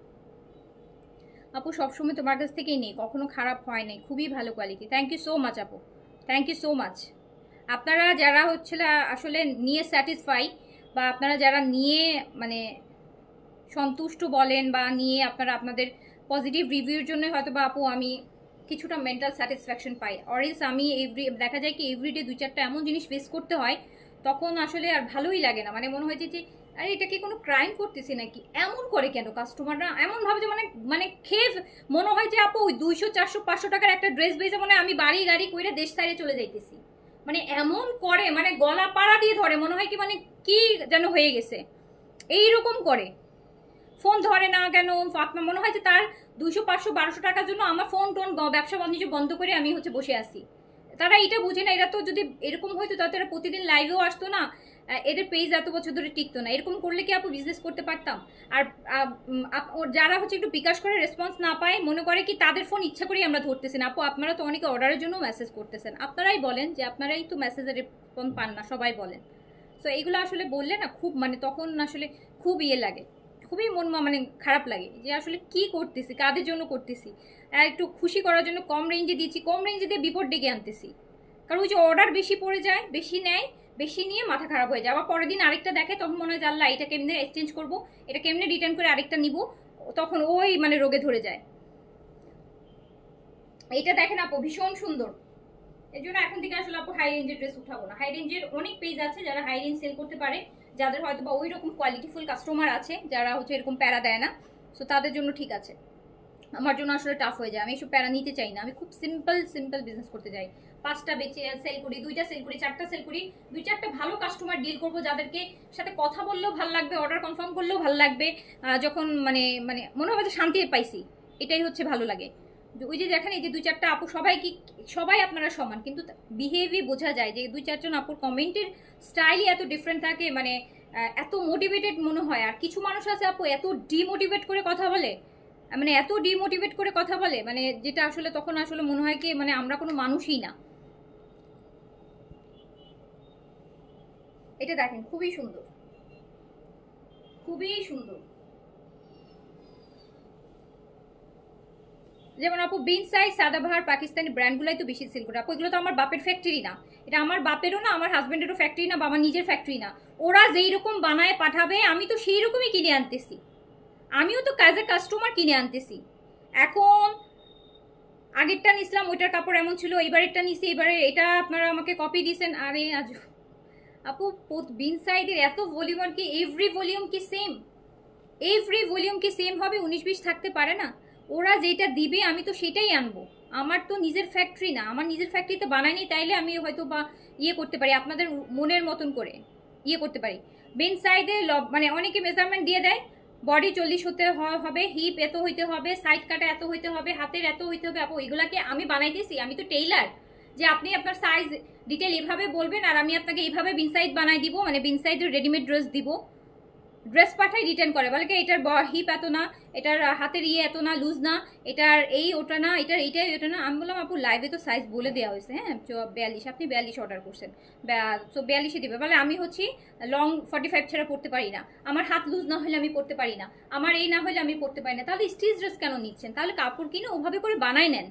আপু সবসময় তোমার কাছ থেকেই নেই, কখনো খারাপ হয় নাই, খুবই ভালো quality. Thank you so much আপু, থ্যাংক ইউ সো মাচ। আপনারা যারা হচ্ছে আসলে নিয়ে স্যাটিসফাই, বা আপনারা যারা নিয়ে মানে সন্তুষ্ট বলেন, বা নিয়ে আপনারা আপনাদের পজিটিভ রিভিউর জন্য হয়তো বা আপু আমি কিছুটা মেন্টাল স্যাটিসফ্যাকশন পাই। অরেলস আমি দেখা যায় কি এভরিডে 2-4টা এমন জিনিস ফেস করতে হয়, তখন আসলে আর ভালোই লাগে না। মানে মনে হয় যে আরে এটা কি কোনো ক্রাইম করতেছি নাকি, এমন করে কেন কাস্টমাররা, এমন ভাবে যে মানে খেয়ে মনে হয় যে আপু ওই 200-400-500 টাকার একটা ড্রেস বেজে মনে হয় আমি বাড়ি গাড়ি কইরে দেশ ছাড়িয়ে চলে যাইতেছি। মানে এমন করে, মানে গলা পাড়া দিয়ে ধরে, মনে হয় কি মানে কি যেন হয়ে গেছে, এইরকম করে। ফোন ধরে না কেন, আপনার মনে হয় যে তার 200-500-1200 টাকার জন্য আমার ফোন টোন ব্যবসা বাণিজ্য বন্ধ করে আমি হচ্ছে বসে আছি। তারা এটা বুঝে না। এরা তো যদি এরকম হইতো তাহলে এরা প্রতিদিন লাইভেও আসতো না, এদের পেজ এত বছর ধরে টিকতো না। এরকম করলে কি আপু বিজনেস করতে পারতাম? আর যারা হচ্ছে একটু বিকাশ করে রেসপন্স না পায়, মনে করে কি তাদের ফোন ইচ্ছা করেই আমরা ধরতেছি না। আপু আপনারা তো অনেকে অর্ডারের জন্য মেসেজ করতেছেন, আপনারাই বলেন যে আপনারাই তো মেসেজের রেসপন্স পান না, সবাই বলেন। সো এইগুলো আসলে বললে না খুব মানে তখন আসলে খুব লাগে, খুবই মন মানে খারাপ লাগে যে আসলে কি করতেছি, কাদের জন্য করতেছি। একটু খুশি করার জন্য কম রেঞ্জে দিচ্ছি, কম রেঞ্জে দিয়ে বিপদ ডেকে আনতেছি। কারণ ওই যে অর্ডার বেশি পড়ে যায়, বেশি নেয়, বেশি নিয়ে মাথা খারাপ হয়ে যায়। আবার পরের দিন আরেকটা দেখে, তখন মনে হয় যে আল্লাহ এটা কেমনে এক্সচেঞ্জ করবো, এটা কেমনে রিটার্ন করে আরেকটা নিব, তখন ওই মানে রোগে ধরে যায়। এইটা দেখেন আপু ভীষণ সুন্দর। এর জন্য এখন থেকে আসলে আপু হাই রেঞ্জের ড্রেস উঠাবো না। হাই রেঞ্জের অনেক পেজ আছে যারা হাই রেঞ্জ সেল করতে পারে, যাদের হয়তো বা ওই রকম কোয়ালিটিফুল কাস্টমার আছে, যারা হচ্ছে এরকম প্যারা দেয় না। সো তাদের জন্য ঠিক আছে, আমার জন্য আসলে টাফ হয়ে যায়। আমি এসব প্যারা নিতে চাই না, আমি খুব সিম্পল বিজনেস করতে চাই। 5টা বেচে সেল করি, 2টা সেল করি, 4টা সেল করি, 2-4টা ভালো কাস্টমার ডিল করব যাদেরকে সাথে কথা বললেও ভালো লাগবে, অর্ডার কনফার্ম করলেও ভালো লাগবে, যখন মানে মানে মনে হবে যে শান্তি পাইছি, এটাই হচ্ছে ভালো লাগে। ওই যে দেখেন এই যে 2-4টা আপু, সবাই আপনারা সমান, কিন্তু বিহেভি বোঝা যায় যে 2-4জন আপুর কমেন্টের স্টাইলই এত ডিফারেন্ট থাকে, মানে এত মোটিভেটেড মনে হয়। আর কিছু মানুষ আছে আপু এত ডিমোটিভেট করে কথা বলে, মানে এত ডিমোটিভেট করে কথা বলে, মানে যেটা আসলে তখন আসলে মনে হয় কি মানে আমরা কোনো মানুষই না। এটা দেখেন খুবই সুন্দর, খুবই সুন্দর। যেমন আপু বিন সাইজ, সাদাবাহার, পাকিস্তানি ব্র্যান্ডগুলাই তো বেশি সেল করে আপু। এগুলো তো আমার বাপের ফ্যাক্টরি না, এটা আমার বাপেরও না, আমার হাজবেন্ডেরও ফ্যাক্টরি না, বা আমার নিজের ফ্যাক্টরি না। ওরা যেই রকম বানায় পাঠাবে আমি তো সেই রকমই কিনে আনতেছি, আমিও তো কাজে কাস্টমার কিনে আনতেছি। এখন আগেরটা নিছিলাম ওইটার কাপড় এমন ছিল, এইবারেরটা নিছি, এবারে এটা আপনারা আমাকে কপি দিয়েছেন। আরে আজ আপু বিন সাইডের এত ভলিউম, আর কি এভরি ভলিউম কি সেম? এভরি ভলিউম কি সেম হবে? 19-20 থাকতে পারে না। ওরা যেটা দিবে আমি তো সেটাই আনবো, আমার তো নিজের ফ্যাক্টরি না, আমার নিজের ফ্যাক্টরিতে বানাইনি, তাইলে আমি হয়তো বা ইয়ে করতে পারি, আপনাদের মনের মতন করে ইয়ে করতে পারি। বেন সাইডে মানে অনেকে মেজারমেন্ট দিয়ে দেয়, বডি 40 হতে হবে, হিপ এত হইতে হবে, সাইড কাটা এত হইতে হবে, হাতের এত হইতে হবে। আপু এগুলাকে আমি বানাইতেছি? আমি তো টেইলার, যে আপনি আপনার সাইজ ডিটেল এভাবে বলবেন আর আমি আপনাকে এইভাবে বিন সাইড বানাই দিব, মানে বিন সাইডের রেডিমেড ড্রেস দিব। ড্রেস পাঠাই রিটার্ন করে, বলে কি এটার হিপ এত না, এটার হাতের ইয়ে এত না, লুজ না, এটার এই ওটা না, এটার এইটাই ওটা না। আমি বললাম আপু লাইভে তো সাইজ বলে দেওয়া হয়েছে, হ্যাঁ 42, আপনি 42 অর্ডার করছেন, তো 42-এ দিবে। বলে আমি হচ্ছি লং 45 ছাড়া পড়তে পারি না, আমার হাত লুজ না হলে আমি পড়তে পারি না, আমার এই না হলে আমি পড়তে পারি না। তাহলে স্টিচ ড্রেস কেন নিচ্ছেন? তাহলে কাপড় কিনে ওভাবে করে বানাই নেন।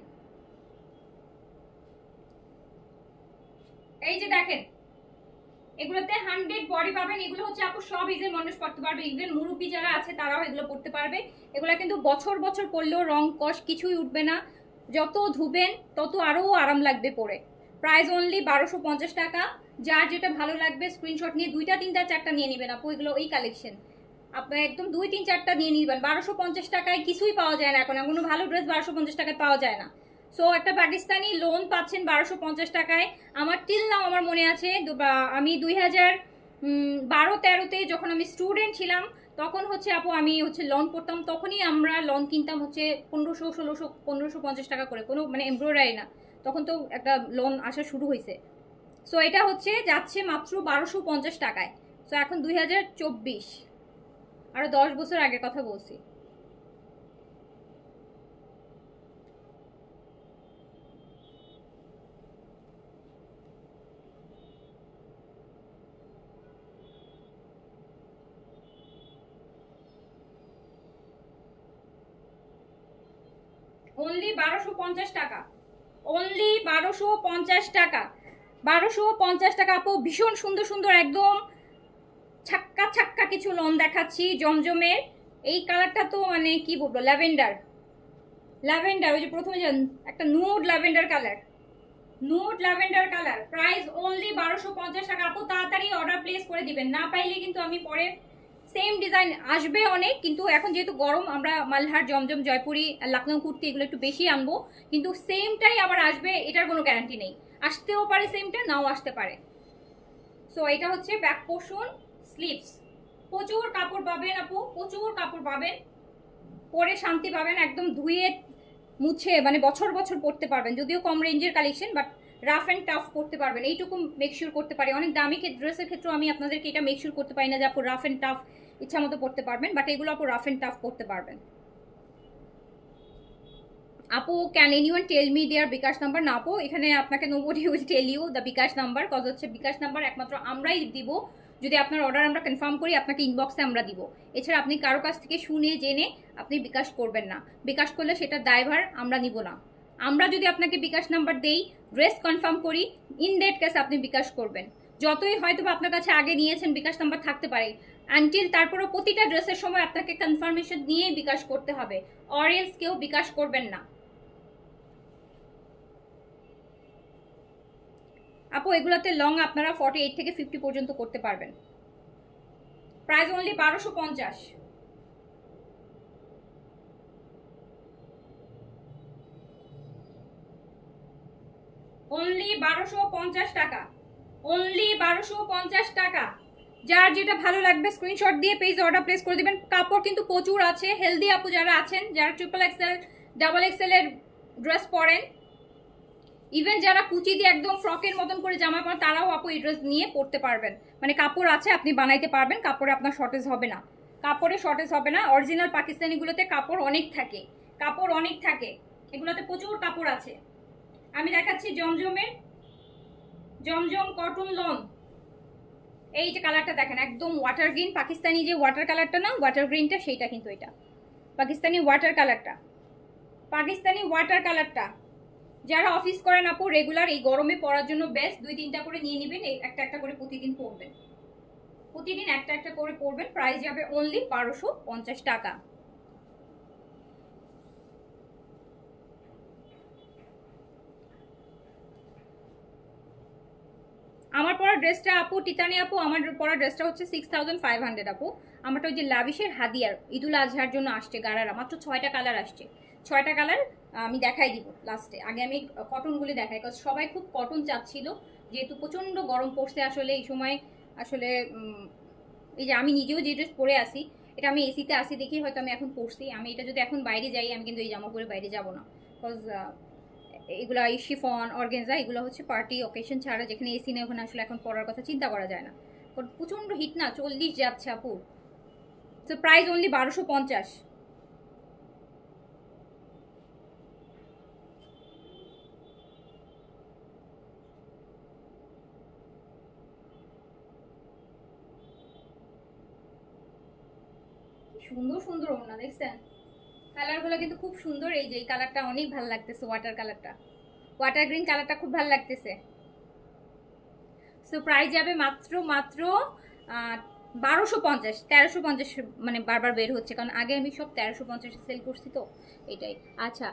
এই যে দেখেন এগুলোতে 100 বডি পাবেন, এগুলো হচ্ছে আপু সব এজের মানুষ পড়তে পারবে, ইভেন মুরব্বী যারা আছে তারাও এগুলো পড়তে পারবে। এগুলো কিন্তু বছর বছর পরলেও রং কষ কিছুই উঠবে না, যত ধুবেন তত আরও আরাম লাগবে পরে। প্রাইস অনলি 1250 টাকা। যার যেটা ভালো লাগবে স্ক্রিনশট নিয়ে 2টা 3টা 4টা নিয়ে নেবেন আপু, এগুলো এই কালেকশন আপনার একদম 2-3-4টা নিয়ে নিবেন। 1250 টাকায় কিছুই পাওয়া যায় না, এখন কোনো ভালো ড্রেস 1250 টাকায় পাওয়া যায় না। সো একটা পাকিস্তানি লোন পাচ্ছেন 1250 টাকায়। আমার টিল নাও আমার মনে আছে, আমি 2012-13-তে যখন আমি স্টুডেন্ট ছিলাম তখন হচ্ছে আপু আমি হচ্ছে লোন করতাম, তখনই আমরা লোন কিনতাম হচ্ছে 1500, 1600, 1550 টাকা করে, কোনো মানে এমব্রয়ডারি না, তখন তো একটা লোন আসা শুরু হয়েছে। সো এটা হচ্ছে যাচ্ছে মাত্র 1250 টাকায়। সো এখন 2024, আরো 10 বছর আগের কথা বলছি। অনলি 1250 টাকা, অনলি 1250 টাকা, 1250 টাকা আপু। ভীষণ সুন্দর সুন্দর একদম ছাক্কা ছাক্কা কিছু লন দেখাচ্ছি জমজমের। এই কালারটা তো মানে কি বলবো, ল্যাভেন্ডার, ল্যাভেন্ডার, ওই যে প্রথমে একটা nude lavender colour, nude lavender colour. Price only 1250 টাকা আপু, তাড়াতাড়ি অর্ডার প্লেস করে দিবেন, না পাইলে কিন্তু আমি পরে সেম ডিজাইন আসবে অনেক, কিন্তু এখন যেহেতু গরম আমরা মালহার, জমজম, জয়পুরি, লখনৌ কুর্তি এগুলো একটু বেশি আনবো, কিন্তু সেমটাই আবার আসবে এটার কোনো গ্যারান্টি নেই, আসতেও পারে সেমটা, নাও আসতে পারে। সো এটা হচ্ছে ব্যাক পোর্শন, স্লিভস, প্রচুর কাপড় পাবেন আপু, প্রচুর কাপড় পাবেন, পরে শান্তি পাবেন, একদম ধুয়ে মুছে মানে বছর বছর পরতে পারবেন। যদিও কম রেঞ্জের collection, but rough and tough করতে পারবেন, এইটুকু মেকশিওর করতে পারি। অনেক দামি ড্রেসের ক্ষেত্রে আমি আপনাদেরকে এটা মেকশিওর করতে পারি না যে আপু রাফ অ্যান্ড টাফ ইচ্ছা মতো পড়তে পারবেন, বাট এগুলো আপু রাফ অ্যান্ড টাফ করতে পারবেন। আপু can anyone tell me their bKash number? না আপু, এখানে আপনাকে nobody will tell you the bKash number, cause হচ্ছে বিকাশ নাম্বার একমাত্র আমরাই দিব, যদি আপনার অর্ডার আমরা কনফার্ম করি আপনাকে ইনবক্সে আমরা দিব। এছাড়া আপনি কারো কাছ থেকে শুনে জেনে আপনি বিকাশ করবেন না, বিকাশ করলে সেটা দায়ভার আমরা নিব না। আমরা যদি আপনাকে বিকাশ নাম্বার দেই, ড্রেস কনফার্ম করি, ইন দ্যাট কেস আপনি বিকাশ করবেন। যতই হয়তো আপনার কাছে আগে নিয়েছেন বিকাশ নাম্বার থাকতে পারে, আনটিল তারপরে প্রতিটা ড্রেসের সময় আপনাকে কনফার্মেশন নিয়েই বিকাশ করতে হবে, অর এলস কেউ বিকাশ করবেন না। আপু এগুলাতে লং আপনারা 48 থেকে 50 পর্যন্ত করতে পারবেন। Price only 1250। অনলি 1250 টাকা, অনলি 1250 টাকা। যার যেটা ভালো লাগবে স্ক্রিনশট দিয়ে পেজ অর্ডার প্লেস করে দিবেন। কাপড় কিন্তু প্রচুর আছে। হেলদি আপু যারা আছেন, যারা XXL XXL এর ড্রেস পরেন, ইভেন যারা কুচি দিয়ে একদম ফ্রকের মতন করে জামা পরেন, তারাও আপু এই ড্রেস নিয়ে পরতে পারবেন। মানে কাপড় আছে, আপনি বানাইতে পারবেন, কাপড়ে আপনার শর্টেজ হবে না, কাপড়ে শর্টেজ হবে না। অরিজিনাল পাকিস্তানিগুলোতে কাপড় অনেক থাকে, কাপড় অনেক থাকে, এগুলোতে প্রচুর কাপড় আছে। আমি দেখাচ্ছি জমজমের, জমজম কটন লন। এই যে কালারটা দেখেন, একদম ওয়াটার গ্রিন, পাকিস্তানি যে ওয়াটার কালারটা না, ওয়াটার গ্রিনটা সেইটা কিন্তু এটা পাকিস্তানি ওয়াটার কালারটা, পাকিস্তানি ওয়াটার কালারটা। যারা অফিস করেন আপু রেগুলার এই গরমে পরার জন্য বেস্ট। 2-3টা করে নিয়ে নেবেন, একটা একটা করে প্রতিদিন পরবেন, প্রতিদিন একটা একটা করে পরবেন। প্রাইস যাবে অনলি 1250 টাকা। আমার পরা ড্রেসটা আপু, টিতানি আপু, আমার পরা ড্রেসটা হচ্ছে 6500 আপু। আমারটা ওই যে লাভিশের হাদিয়ার ঈদুল আজহার জন্য আসছে গারারা, মাত্র 6টা কালার আসছে, 6টা কালার আমি দেখাই দিব লাস্টে। আগে আমি কটনগুলি দেখাই, কারণ সবাই খুব কটন চাচ্ছিল, যেহেতু প্রচণ্ড গরম পড়ছে আসলে এই সময়। আসলে এই যে আমি নিজেও যে ড্রেস পরে আসি, এটা আমি এসিতে আসি দেখি হয়তো আমি এখন পরছি। আমি এটা যদি এখন বাইরে যাই, আমি কিন্তু এই জামা পরে বাইরে যাব না, বিকজ এগুলো এই শিফন অর্গেনজা, এগুলো হচ্ছে পার্টি অকেশন ছাড়া, যেখানে এসি নেই ওখানে আসলে এখন পরার কথা চিন্তা করা যায় না, কারণ প্রচণ্ড হিট না, 40 যাচ্ছে আপু। তো প্রাইস অনলি 1250। সুন্দর সুন্দর ওড়না দেখছেন, কালারগুলো কিন্তু খুব সুন্দর। এই যে এই কালারটা অনেক ভালো লাগতেছে, ওয়াটার কালারটা, ওয়াটার গ্রিন কালারটা খুব ভালো লাগতেছে। সো প্রাইস যাবে মাত্র মাত্র 1250, 1350, মানে বারবার বের হচ্ছে, কারণ আগে আমি সব 1350 সেল করছি তো এটাই। আচ্ছা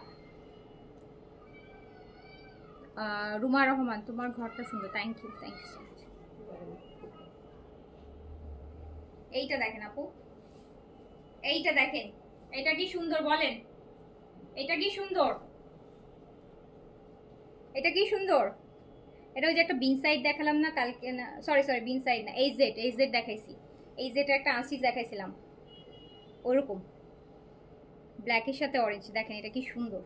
রুমা রহমান, তোমার ঘরটা সুন্দর, thank you, thank you so much. এইটা দেখেন আপু, এইটা দেখেন, এটা কি সুন্দর বলেন, এটা কি সুন্দর, এটা কি সুন্দর। এটা ওই যে একটা বিন সাইড দেখালাম না কালকে, না সরি সরি বিন সাইড না, এই জেড দেখাইছি, এই জেড একটা আনস্টিচ দেখাইছিলাম, ওরকম ব্ল্যাকের সাথে অরেঞ্জ। দেখেন এটা কি সুন্দর,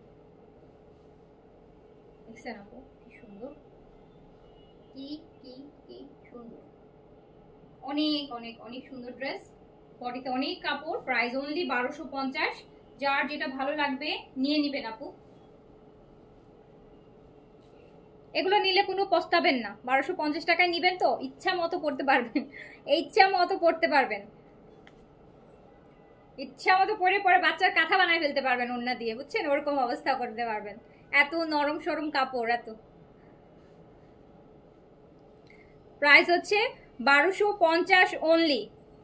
দেখছেন আপু কি সুন্দর, কি কি কি সুন্দর, অনেক অনেক অনেক সুন্দর ড্রেস, বডিতে অনেক কাপড়। Price only 1250। যার যেটা ভালো লাগবে নিয়ে নিবেন আপু, এগুলো নিলে কোনো পস্তাবেন না। 1250 টাকায় নিবেন তো ইচ্ছা মতো পড়তে পারবেন, ইচ্ছা মতো পড়তে পারবেন, ইচ্ছা মতো পরে পরে বাচ্চার কাঁথা বানায় ফেলতে পারবেন ওড়না দিয়ে, বুঝছেন, ওরকম অবস্থা করতে পারবেন, এত নরম সরম কাপড়। এত প্রাইস হচ্ছে 1250 অনলি,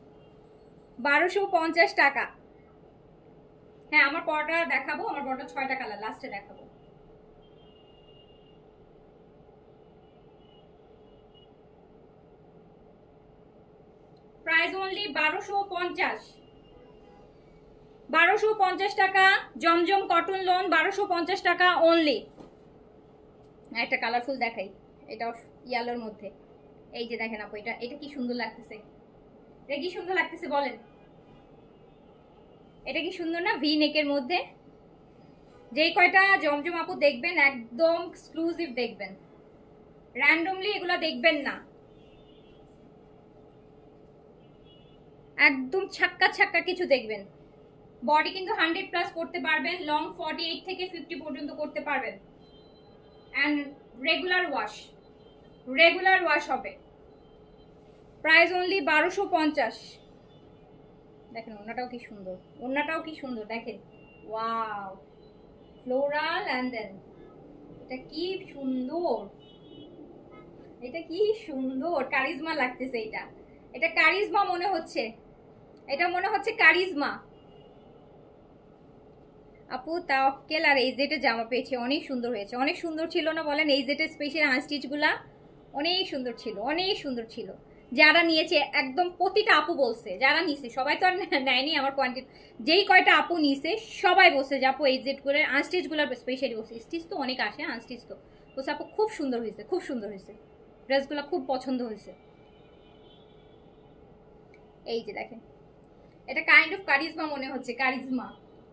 1250 টাকা। হ্যাঁ আমার পরটা দেখাবো, আমার পরটা 6টা কালার লাস্টে দেখাবো। প্রাইস অনলি 1250, 1250 টাকা। জমজম কটন লোন 1250 টাকা অনলি। একটা কালারফুল দেখাই, এটাও ইয়েলোর মধ্যে। এই যে দেখেন আপু, এটা এটা কি সুন্দর লাগতেছে, এটা কি সুন্দর লাগতেছে বলেন, এটা কি সুন্দর না, ভি নেকের মধ্যে। যেই কয়টা জমজম আপু দেখবেন একদম এক্সক্লুসিভ দেখবেন, র্যান্ডমলি এগুলা দেখবেন না, একদম ছাক্কা ছাক্কা কিছু দেখবেন। বডি কিন্তু 100+ করতে পারবেন, লং 48 থেকে 50 পর্যন্ত করতে পারবেন, অ্যান্ড রেগুলার ওয়াশ হবে। Price only 1250। দেখেন ওড়নাটাও কি সুন্দর, ওড়নাটাও কি সুন্দর দেখেন, ওয়াও ফ্লোরাল অ্যান্ড দেন এটা কি সুন্দর, এটা কি সুন্দর কারিজমা লাগতেছে, এটা এটা কারিজমা মনে হচ্ছে, এটা মনে হচ্ছে কারিজমা। আপু তাওয়াক্কেল আর এই জেটে জামা পেয়েছে, অনেক সুন্দর হয়েছে, অনেক সুন্দর ছিল না বলেন, এই জেটের স্পেশাল আনস্টিচগুলা অনেক সুন্দর ছিল, অনেক সুন্দর ছিল। যারা নিয়েছে একদম প্রতিটা আপু বলছে, যারা নিছে সবাই তো আর নেয়নি আমার কোয়ান্টিটি, যেই কয়টা আপু নিছে সবাই বলছে যে আপু এই জেটগুলোর আনস্টিচগুলোর স্পেশালি বলছে, স্টিচ তো অনেক আসে, আনস্টিচ তো বলছে আপু খুব সুন্দর হয়েছে, খুব সুন্দর হয়েছে, ড্রেসগুলো খুব পছন্দ হয়েছে। এই যে দেখেন, এটা কাইন্ড অফ কারিজমা মনে হচ্ছে, কারিজমা।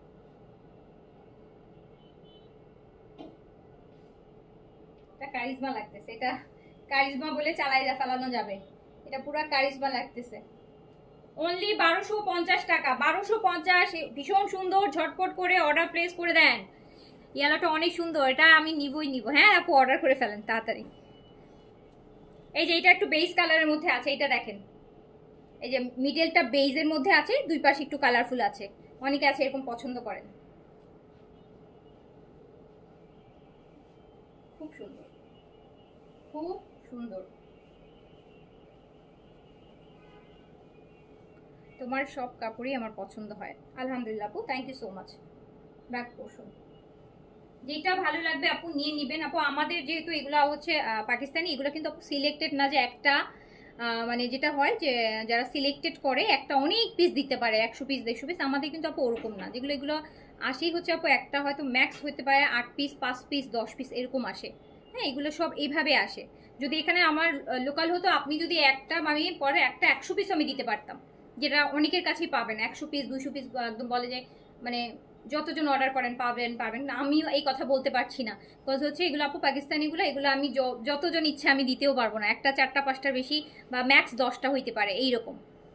এটা কারিজমা লাগতেছে, এটা কারিজমা বলে চালানো যাবে, এটা পুরো কারিজমা লাগতেছে। অনলি 1250 টাকা, 1250। ভীষণ সুন্দর, ঝটপট করে অর্ডার প্লেস করে দেন। ইয়েলোটা অনেক সুন্দর, এটা আমি নিবই নিব। হ্যাঁ আপু অর্ডার করে ফেলেন তাড়াতাড়ি। এই যে এটা একটু বেজ কালারের মধ্যে আছে, এটা দেখেন, এই যে মিডলটা বেজের মধ্যে আছে, দুই পাশে একটু কালারফুল আছে, অনেকে আছে এরকম পছন্দ করেন। খুব সুন্দর, খুব সুন্দর। তোমার সব কাপড়ই আমার পছন্দ হয়। আলহামদুলিল্লাহ আপু, thank you so much. Back portion যেটা ভালো লাগবে আপু নিয়ে নিবেন। আপু আমাদের যেহেতু এগুলো হচ্ছে পাকিস্তানি, এগুলো কিন্তু আপু সিলেক্টেড না যে একটা মানে যেটা হয় যে যারা সিলেক্টেড করে একটা অনেক পিস দিতে পারে, 100 পিস 150 পিস, আমাদের কিন্তু আপু ওরকম না। যেগুলো এগুলো আসেই হচ্ছে আপু একটা হয়তো ম্যাক্স হতে পারে 8 পিস, 5 পিস, 10 পিস এরকম আসে। হ্যাঁ এগুলো সব এইভাবে আসে। যদি এখানে আমার লোকাল হতো, আপনি যদি একটা আমি পরে একটা 100 পিস আমি দিতে পারতাম, যেটা অনেকের কাছেই পাবেন 100 পিস 200 পিস, একদম বলে যে মানে যতজন অর্ডার করেন পাবেন পাবেন না, আমি এই কথা বলতে পারছি না। বিকজ হচ্ছে এগুলো আপু পাকিস্তানিগুলো, এগুলো আমি যতজন ইচ্ছে আমি দিতেও পারবো না, একটা 4টা 5টার বেশি বা ম্যাক্স 10টা হইতে পারে এইরকম।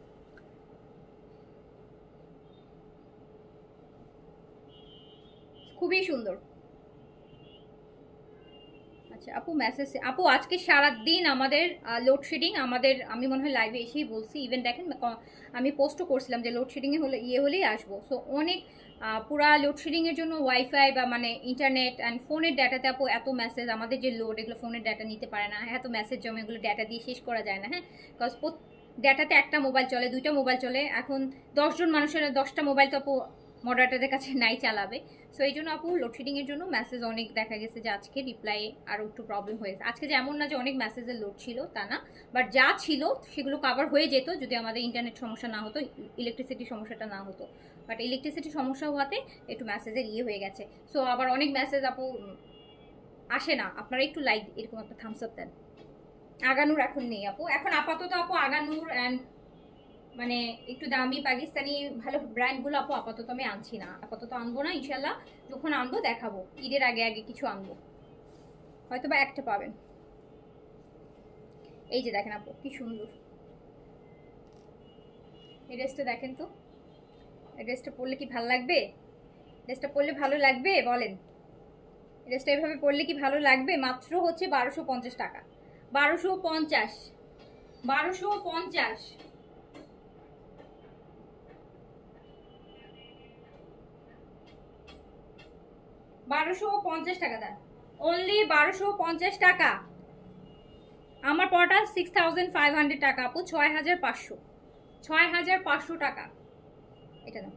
খুবই সুন্দর। আচ্ছা আপু মেসেজ, আপু আজকে সারা দিন আমাদের লোডশেডিং, আমাদের আমি মনে হয় লাইভে এসেই বলছি, ইভেন দেখেন আমি পোস্টও করছিলাম যে লোডশেডিংয়ে হলে হলেই আসবো। সো অনেক পুরা লোডশেডিংয়ের জন্য ওয়াইফাই বা মানে ইন্টারনেট অ্যান্ড ফোনের ডাটাতে আপু এত মেসেজ, আমাদের যে লোড এগুলো ফোনের ডাটা নিতে পারে না, এত মেসেজ জমে, এগুলো ডাটা দিয়ে শেষ করা যায় না। হ্যাঁ বিকজ ডাটাতে একটা মোবাইল চলে, 2টা মোবাইল চলে, এখন 10জন মানুষের 10টা মোবাইল তো আপু মডারেটারদের কাছে নাই চালাবে। সো এই জন্য আপু লোডশেডিংয়ের জন্য মেসেজ অনেক দেখা গেছে যে আজকে রিপ্লাই আরও একটু প্রবলেম হয়েছে। আজকে যে এমন না যে অনেক মেসেজের লোড ছিল তা না, বাট যা ছিল সেগুলো কভার হয়ে যেত যদি আমাদের ইন্টারনেট সমস্যা না হতো, ইলেকট্রিসিটি সমস্যাটা না হতো। বাট ইলেকট্রিসিটি সমস্যা হওয়াতে একটু মেসেজের হয়ে গেছে। সো আবার অনেক মেসেজ আপু আসে না, আপনারা একটু লাইক এরকম একটা থামস আপ দেন। আগানুর এখন নেই আপু, এখন আপাতত আপু আগানুর অ্যান্ড মানে একটু দামি পাকিস্তানি ভালো ব্র্যান্ডগুলো আপু আপাতত আমি আনছি না, আপাতত আনবো না, ইনশাল্লাহ যখন আনবো দেখাবো, ঈদের আগে আগে কিছু আনবো, হয়তো বা একটা পাবেন। এই যে দেখেন আপু কি সুন্দর এই ড্রেসটা, দেখেন তো এই ড্রেসটা পরলে কি ভালো লাগবে? ড্রেসটা পরলে ভালো লাগবে বলেন? ড্রেসটা এভাবে পরলে কি ভালো লাগবে? মাত্র হচ্ছে 1250 টাকা, 1250, 1250। 1250 টাকা দেন, অনলি 1250 টাকা। আমার পড়াটা 6500 টাকা আপু, 6500, 6500 টাকা। এটা না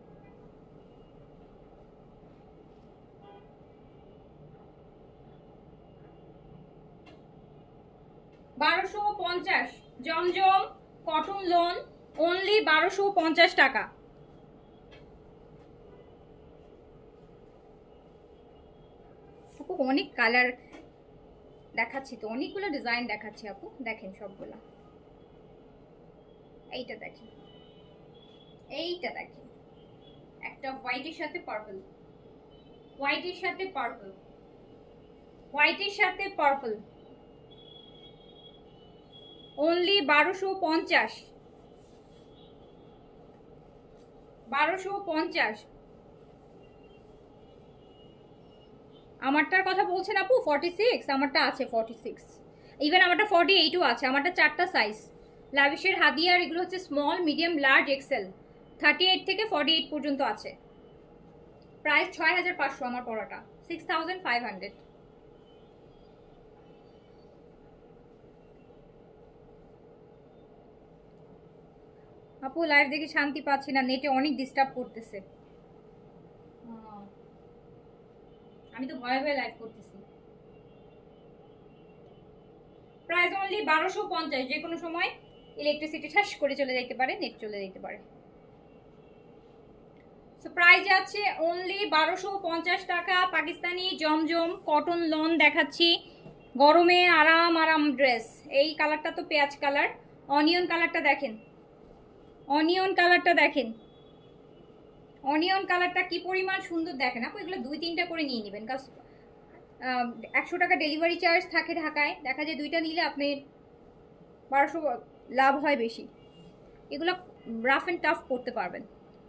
1250, জমজম কটন লোন, অনলি 1250 টাকা। আপু অনেক কালার দেখাচ্ছি তো, অনেকগুলো ডিজাইন দেখাচ্ছি আপু, দেখেন সবগুলা। এইটা দেখেন, এইটা দেখেন, একটা হোয়াইটের সাথে পার্পল, হোয়াইটের সাথে পার্পল, হোয়াইটের সাথে পার্পল, অনলি 1250, 1250। আমারটার কথা বলছেন আপু? 46, আমারটা আছে 46, ইভেন আমারটা 48ও আছে, আমারটা 4টা সাইজ। লাভিশের হাদিয়ার এগুলো হচ্ছে স্মল, মিডিয়াম, লার্জ, এক্সেল, 38 থেকে 48 পর্যন্ত আছে। প্রাইস 6500, আমার পড়াটা 6500। আপু লাইভ দেখে শান্তি পাচ্ছি না, নেটে অনেক ডিস্টার্ব করতেছে। আমি তো ভয়ে ভয়ে লাইভ করতেছি। প্রাইস অনলি 1250, যে কোনো সময় ইলেকট্রিসিটি ঠাস করে চলে যেতে পারে, নেট চলে যেতে পারে। সো প্রাইস যাচ্ছে অনলি 1250 টাকা। পাকিস্তানি জমজম কটন লন দেখাচ্ছি, গরমে আরাম আরাম ড্রেস। এই কালারটা তো পেঁয়াজ কালার, অনিয়ন কালারটা দেখেন, অনিয়ন কালারটা দেখেন, অনিয়ন কালারটা কি পরিমাণ সুন্দর দেখেন। আপু এগুলো 2-3টা করে নিয়ে নেবেন, কারণ 100 টাকা ডেলিভারি চার্জ থাকে ঢাকায়, দেখা যায় 2টা নিলে আপনি 1200 লাভ হয় বেশি। এগুলো রাফ অ্যান্ড টাফ করতে পারবেন।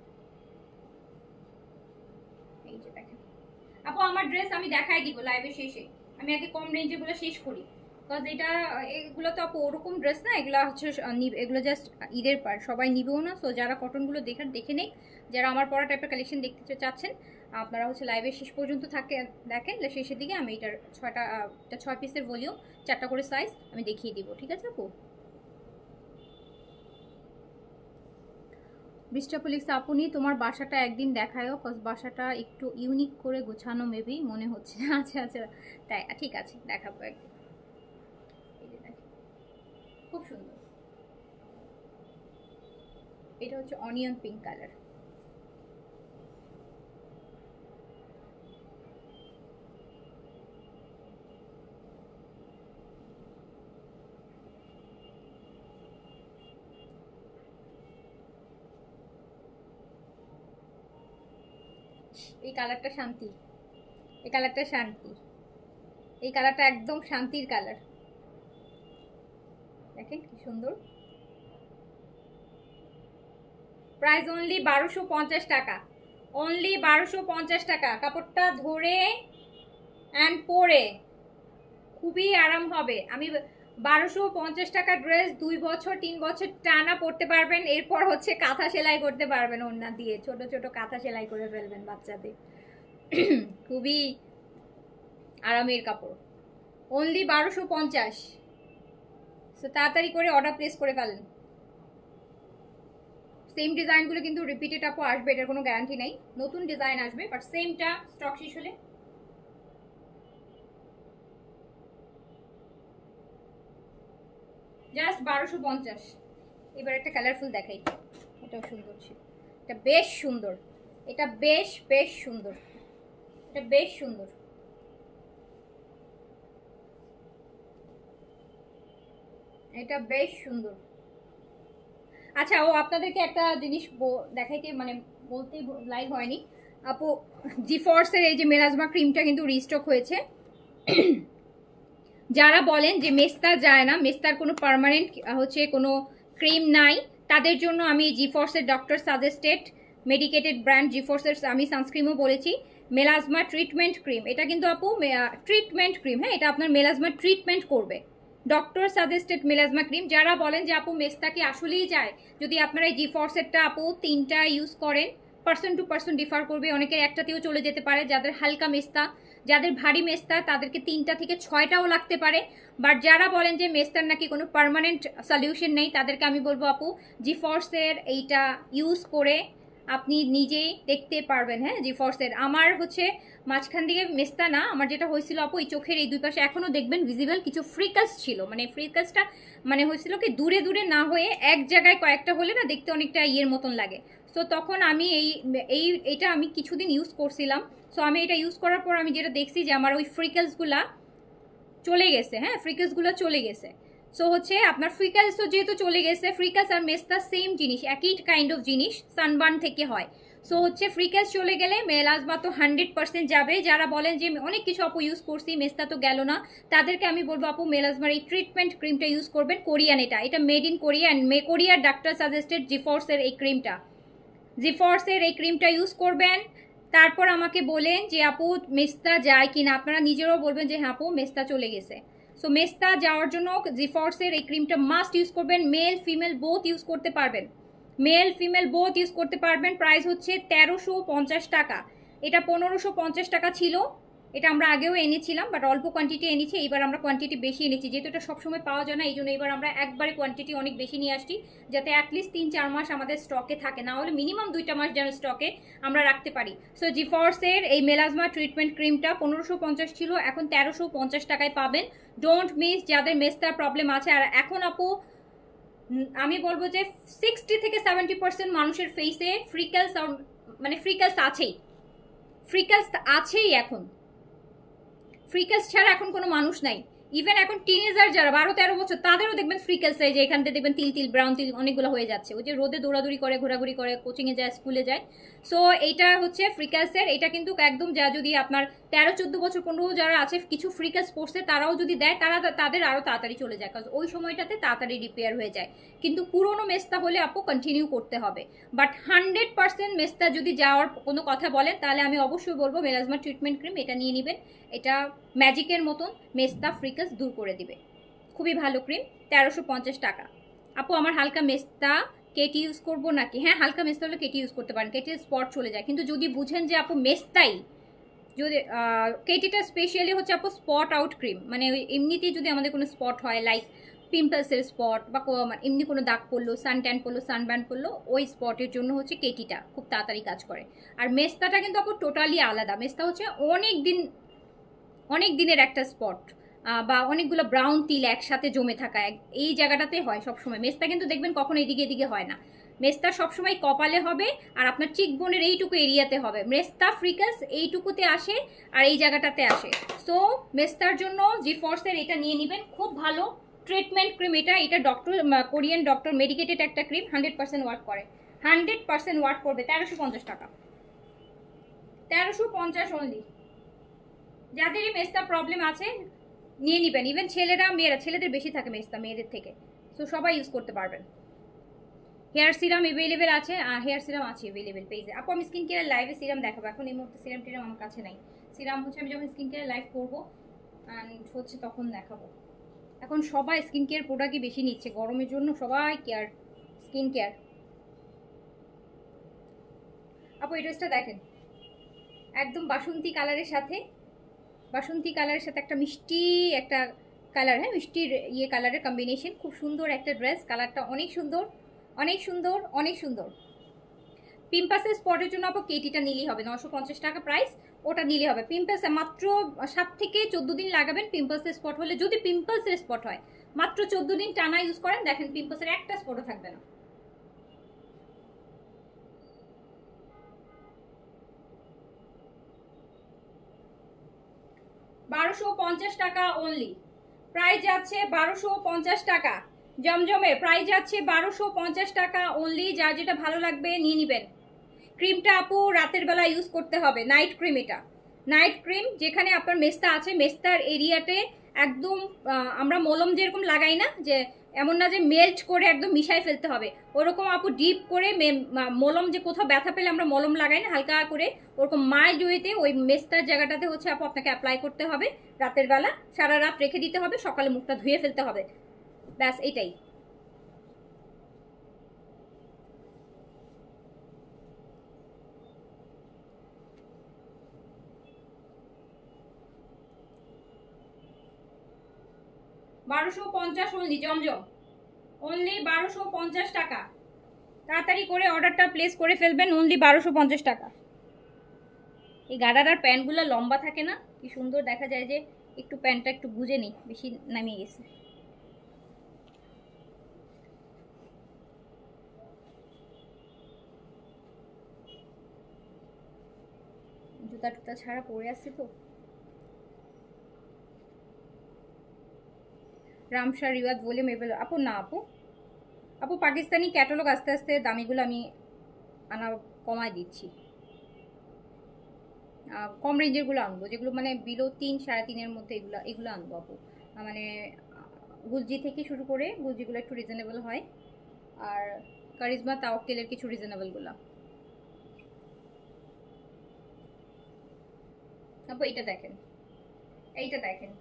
এই যে দেখেন আপু, আমার ড্রেস আমি দেখাই দিব লাইভের শেষে। আমি আগে কম রেঞ্জেগুলো শেষ করি, বিকজ এটা এগুলো তো আপু ওরকম ড্রেস না, এগুলো হচ্ছে এগুলো জাস্ট ঈদের পার, সবাই নিবেও না। সো যারা কটনগুলো দেখে নেই, যারা আমার পরা টাইপের কালেকশন দেখতে চাচ্ছেন, আপনারা হচ্ছে লাইভের শেষ পর্যন্ত দেখেন, শেষের দিকে আমি এটার 6 পিসের ভলিউম 4টা করে সাইজ আমি দেখিয়ে দিব, ঠিক আছে আপু? বৃষ্টাপুলিক্স আপনি তোমার বাসাটা একদিন দেখায়ও, কজ বাসাটা একটু ইউনিক করে গোছানো মেবি মনে হচ্ছে। আচ্ছা আচ্ছা, তাই ঠিক আছে, দেখাবো একদিন। এই যে দেখেন, খুব সুন্দর। এটা হচ্ছে অনিয়ন পিঙ্ক কালার। এই কালারটা শান্তি, এই কালারটা শান্তি, এই কালারটা একদম শান্তির কালার। দেখেন কি সুন্দর। প্রাইস অনলি 1250 টাকা, অনলি 1250 টাকা। কাপড়টা ধরে অ্যান্ড পরে খুবই আরাম হবে। আমি 1250 টাকা ড্রেস 2 বছর 3 বছর টানা পরতে পারবেন। এরপর হচ্ছে কাঁথা সেলাই করতে পারবেন, ওড়না দিয়ে ছোট ছোট কাঁথা সেলাই করে ফেলবেন বাচ্চাদের। খুবই আরামের কাপড়, অনলি 1250। সো তাড়াতাড়ি করে অর্ডার প্লেস করে ফেলেন। সেম ডিজাইনগুলো কিন্তু রিপিটেড আপু আসবে, এটার কোনো গ্যারান্টি নেই। নতুন ডিজাইন আসবে, বাট সেমটা স্টক শেষ হলে। জাস্ট 1250। এবার একটা কালারফুল দেখাই, এটাও সুন্দর ছিল, এটা বেশ সুন্দর, এটা বেশ সুন্দর, এটা বেশ সুন্দর। এটা বেশ সুন্দর। আচ্ছা, ও আপনাদেরকে একটা জিনিস দেখাইতে মানে বলতে লাইভ হয়নি আপু, জিফর্সের এই যে মেলাজমা ক্রিমটা কিন্তু রিস্টক হয়েছে। যারা বলেন যে মেস্তা যায় না, মেস্তার কোনো পার্মানেন্ট হচ্ছে কোনো ক্রিম নাই, তাদের জন্য আমি জিফর্সের ডক্টর সাজেস্টেড মেডিকেটেড ব্র্যান্ড জিফর্সের আমি সানস্ক্রিমও বলেছি, মেলাজমা ট্রিটমেন্ট ক্রিম। এটা কিন্তু আপু ট্রিটমেন্ট ক্রিম, হ্যাঁ, এটা আপনার মেলাজমা ট্রিটমেন্ট করবে। Doctor suggested melasma cream. যারা বলেন যে আপু মেস্তা কি আসলেই যায়, যদি আপনারা এই জিফর্সেরটা আপু 3টা ইউজ করেন, পার্সন টু পার্সন ডিফার করবে, অনেকের একটাতেও চলে যেতে পারে। যাদের হালকা মেস্তা, যাদের ভারী মেস্তা, তাদেরকে 3টা থেকে 6টাও লাগতে পারে। বাট যারা বলেন যে মেস্তার নাকি কোনো পার্মানেন্ট সলিউশন নেই, তাদেরকে আমি বলবো আপু জিফর্সের এইটা ইউজ করে আপনি নিজেই দেখতে পারবেন। হ্যাঁ, জিফর্সের আমার হচ্ছে মাঝখান দিকে মেস্তা না, আমার যেটা হয়েছিল আপু এই চোখের এই 2 পাশে এখনো দেখবেন ভিজিবল কিছু ফ্রিকালস ছিল, মানে ফ্রিকালসটা মানে হয়েছিল কি দূরে দূরে না হয়ে এক জায়গায় কয়েকটা হলে না দেখতে অনেকটা ইয়ের মতন লাগে। সো তখন আমি এইটা আমি কিছুদিন ইউজ করছিলাম। সো আমি এটা ইউজ করার পর আমি যেটা দেখছি যে আমার ওই ফ্রিকেলসগুলা চলে গেছে। হ্যাঁ, ফ্রিকেলসগুলো চলে গেছে। সো হচ্ছে আপনার ফ্রিকেলসও যেহেতু চলে গেছে, ফ্রিকেলস আর মেস্তা সেম জিনিস, একই কাইন্ড অফ জিনিস, সানবার্ন থেকে হয়। সো হচ্ছে ফ্রিকেলস চলে গেলে মেলাজমা তো 100% যাবে। যারা বলেন যে অনেক কিছু আপু ইউজ করছি মেস্তা তো গেল না, তাদেরকে আমি বলবো আপু মেলাজমার এই ট্রিটমেন্ট ক্রিমটা ইউজ করবেন, কোরিয়ান। এটা মেড ইন কোরিয়া অ্যান্ড কোরিয়ার ডাক্তার সাজেস্টেড জিফর্সের এই ক্রিমটা, জিফর্সের এই ক্রিমটা ইউজ করবেন। তারপর আমাকে বলেন যে আপু মেস্তা যায় কিনা, আপনারা নিজেরাও বলবেন যে হ্যাঁ আপু মেস্তা চলে গেছে। সো মেস্তা যাওয়ার জন্য জিফর্সের এই ক্রিমটা মাস্ট ইউজ করবেন। মেল ফিমেল বোথ ইউজ করতে পারবেন, মেল ফিমেল বোথ ইউজ করতে পারবেন। প্রাইস হচ্ছে 1350 টাকা। এটা 1550 টাকা ছিল, এটা আমরা আগেও এনেছিলাম, বাট অল্প কোয়ান্টিটি এনেছি। এইবার আমরা কোয়ান্টিটি বেশি এনেছি, যেহেতু এটা সবসময় পাওয়া যায় না, এই জন্য এবার আমরা একবারে কোয়ান্টিটি অনেক বেশি নিয়ে আসছি, যাতে অ্যাটলিস্ট 3-4 মাস আমাদের স্টকে থাকে, না হলে মিনিমাম 2টা মাস যেন স্টকে আমরা রাখতে পারি। সো জিফর্সের এই মেলাজমা ট্রিটমেন্ট ক্রিমটা 1550 ছিল, এখন 1350 টাকায় পাবেন। ডোন্ট মিস, যাদের মেস্তার প্রবলেম আছে। আর এখন আপু আমি বলবো যে 60 থেকে 70% মানুষের ফেসে ফ্রিকেলস আর মানে ফ্রিকালস আছেই, ফ্রিকালস আছেই এখন, ফ্রিকালস ছাড়া এখন কোনো মানুষ নাই। ইভেন এখন টিনেজার যারা 12-13 বছর তাদেরও দেখবেন ফ্রিকালস হয়, যে এখান থেকে দেখবেন তিল তিল ব্রাউন তিল অনেকগুলো হয়ে যাচ্ছে, ওই যে রোদে দৌড়াদৌড়ি করে ঘোরাঘুরি করে কোচিংয়ে যায় স্কুলে যায়। সো এইটা হচ্ছে ফ্রিকালসের, এটা কিন্তু একদম যা যদি আপনার 13-14 বছর 15 যারা আছে কিছু ফ্রিকালস পড়ছে তারাও যদি দেয় তাদের আরও তাড়াতাড়ি চলে যায়, কারণ ওই সময়টাতে তাড়াতাড়ি রিপেয়ার হয়ে যায়। কিন্তু পুরোনো মেস্তা হলে আপু কন্টিনিউ করতে হবে। বাট 100% মেস্তা যদি যাওয়ার কোনো কথা বলেন তাহলে আমি অবশ্যই বলবো মেলাজমা ট্রিটমেন্ট ক্রিম এটা নিয়ে নেবেন। এটা ম্যাজিকের মতন মেস্তা ফ্রিকালস দূর করে দিবে, খুবই ভালো ক্রিম, 1350 টাকা। আপু আমার হালকা মেস্তা কেটি ইউজ করবো নাকি? হ্যাঁ, হালকা মেস্তা হলে কেটি ইউজ করতে পারেন, কেটির স্পট চলে যায়। কিন্তু যদি বুঝেন যে আপু মেস্তাই, যদি কেটিটা স্পেশালি হচ্ছে আপু স্পট আউট ক্রিম, মানে এমনিতেই যদি আমাদের কোনো স্পট হয় লাইক পিম্পলসের স্পট বা এমনি কোনো দাগ পড়লো, সান ট্যান পড়লো, সানবার্ন পড়লো, ওই স্পটের জন্য হচ্ছে কেটিটা খুব তাড়াতাড়ি কাজ করে। আর মেস্তাটা কিন্তু আপু টোটালি আলাদা, মেস্তা হচ্ছে অনেক দিনের একটা স্পট বা অনেকগুলো ব্রাউন তিল একসাথে জমে থাকা এই জায়গাটাতে হয় সবসময়। মেস্তা কিন্তু দেখবেন কখনো এদিকে এদিকে হয় না, মেস্তা সবসময় কপালে হবে আর আপনার চিকবোনের এইটুকু এরিয়াতে হবে। মেস্তা ফ্রিকাস এইটুকুতে আসে আর এই জায়গাটাতে আসে। সো মেস্তার জন্য জিফর্সের এটা নিয়ে নেবেন, খুব ভালো ট্রিটমেন্ট ক্রিম এটা। এটা ডক্টর কোরিয়ান ডক্টর মেডিকেটেড একটা ক্রিম, 100% ওয়ার্ক করে, 100% ওয়ার্ক করবে। 1350 টাকা, 1350 অনলি। যাদেরই মেস্তা প্রবলেম আছে নিয়ে নেবেন, ইভেন ছেলেরা মেয়েরা, ছেলেদের বেশি থাকে মেস্তা মেয়েদের থেকে, সো সবাই ইউজ করতে পারবেন। হেয়ার সিরাম এভেলেবেল আছে, হেয়ার সিরাম আছে এভেলেবেল পেজে। আপু আমি স্কিন কেয়ার লাইভে সিরাম দেখাবো, এখন এই মুহূর্তে সিরাম টিরাম আমার কাছে নাই। সিরাম হচ্ছে আমি যখন স্কিন কেয়ার লাইভ করবো হচ্ছে তখন দেখাবো। এখন সবাই স্কিন কেয়ার প্রোডাক্টই বেশি নিচ্ছে গরমের জন্য, সবাই কেয়ার স্কিন কেয়ার। আপু এই ড্রেসটা দেখেন, একদম বাসন্তী কালারের সাথে, বাসন্তী কালারের সাথে একটা মিষ্টি একটা কালার, হ্যাঁ মিষ্টির ইয়ে কালারের কম্বিনেশন, খুব সুন্দর একটা ড্রেস, কালারটা অনেক সুন্দর অনেক সুন্দর অনেক সুন্দর। পিম্পাসের স্পটের জন্য আপু কেটিটা নিলেই হবে, 950 টাকা প্রাইস, ওটা নিলেই হবে। পিম্পলস মাত্র 7 থেকে 14 দিন লাগাবেন পিম্পলসের স্পট হলে, যদি পিম্পলসের স্পট হয় মাত্র 14 দিন টানা ইউজ করেন, দেখেন পিম্পলসের একটা স্পটও থাকবে না। $1250 টাকা অনলি, প্রাইস যাচ্ছে 1250 টাকা। জমজমের প্রাইস যাচ্ছে 1250 টাকা অনলি। যার যেটা ভালো লাগবে নিয়ে নেবেন। ক্রিমটা আপু রাতের বেলা ইউজ করতে হবে, নাইট ক্রিম এটা, নাইট ক্রিম। যেখানে আপনার মেস্তা আছে মেস্তার এরিয়াতে একদম আমরা মলম যেরকম লাগাই না, যে এমন না যে মেল্ট করে একদম মিশাই ফেলতে হবে, ওরকম আপু ডিপ করে মলম, যে কোথাও ব্যথা পেলে আমরা মলম লাগাই না হালকা করে, ওরকম মাইল্ড ওয়েতে ওই মেস্তার জায়গাটাতে হচ্ছে আপু আপনাকে অ্যাপ্লাই করতে হবে রাতের বেলা, সারা রাত রেখে দিতে হবে, সকালে মুখটা ধুয়ে ফেলতে হবে, ব্যাস এটাই। $1250 অনলি জমজম, অনলি 1250 টাকা। তাড়াতাড়ি করে অর্ডারটা প্লেস করে ফেলবেন, অনলি 1250 টাকা। এই গাডারার প্যান্টগুলো লম্বা থাকে না, কি সুন্দর দেখা যায়, যে একটু প্যান্টটা একটু গুজে নিই, বেশি নামিয়ে গেছে। জুতা টুতা ছাড়া পরে আসছে তো। রামসা রিওয়াজ ভলিউম এভেল আপু, না আপু, আপু পাকিস্তানি ক্যাটালগ আস্তে আস্তে দামিগুলো আমি আনা কমায় দিচ্ছি, কম রেঞ্জেরগুলো আনবো, যেগুলো মানে বিলো 3-3.5-এর মধ্যে, এগুলো আনবো আপু। মানে গুলজি থেকে শুরু করে, গুলজিগুলো একটু রিজনেবল হয়, আর কারিজমা তাওয়াক্কেলের কিছু রিজনেবলগুলো। আপু এইটা দেখেন, এইটা দেখেন,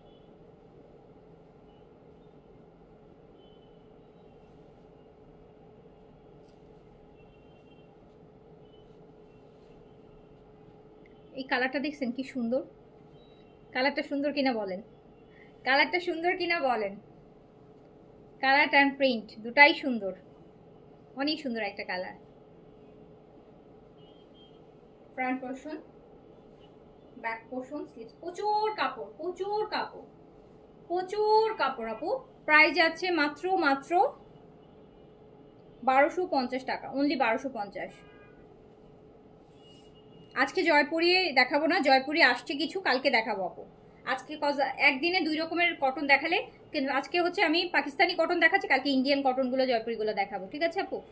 এই কালারটা দেখছেন কি সুন্দর, কালারটা সুন্দর কিনা বলেন, কালারটা সুন্দর কিনা বলেন, কালার অ্যান্ড প্রিন্ট দুটাই সুন্দর, অনেক সুন্দর একটা colour. Front portion, back portion, sleeves, প্রচুর কাপড় প্রচুর কাপড় প্রচুর কাপড় আপু। প্রাইস যাচ্ছে মাত্র 1250 টাকা, অনলি 1250। আজকে জয়পুরি দেখাবো না, জয়পুরি আসছে কিছু, কালকে দেখাবো আপু। আজকে একদিনে 2 রকমের কটন দেখালে, কিন্তু আজকে হচ্ছে আমি পাকিস্তানি কটন দেখাচ্ছি, কালকে ইন্ডিয়ান কটনগুলো জয়পুরিগুলো দেখাবো, ঠিক আছে আপু?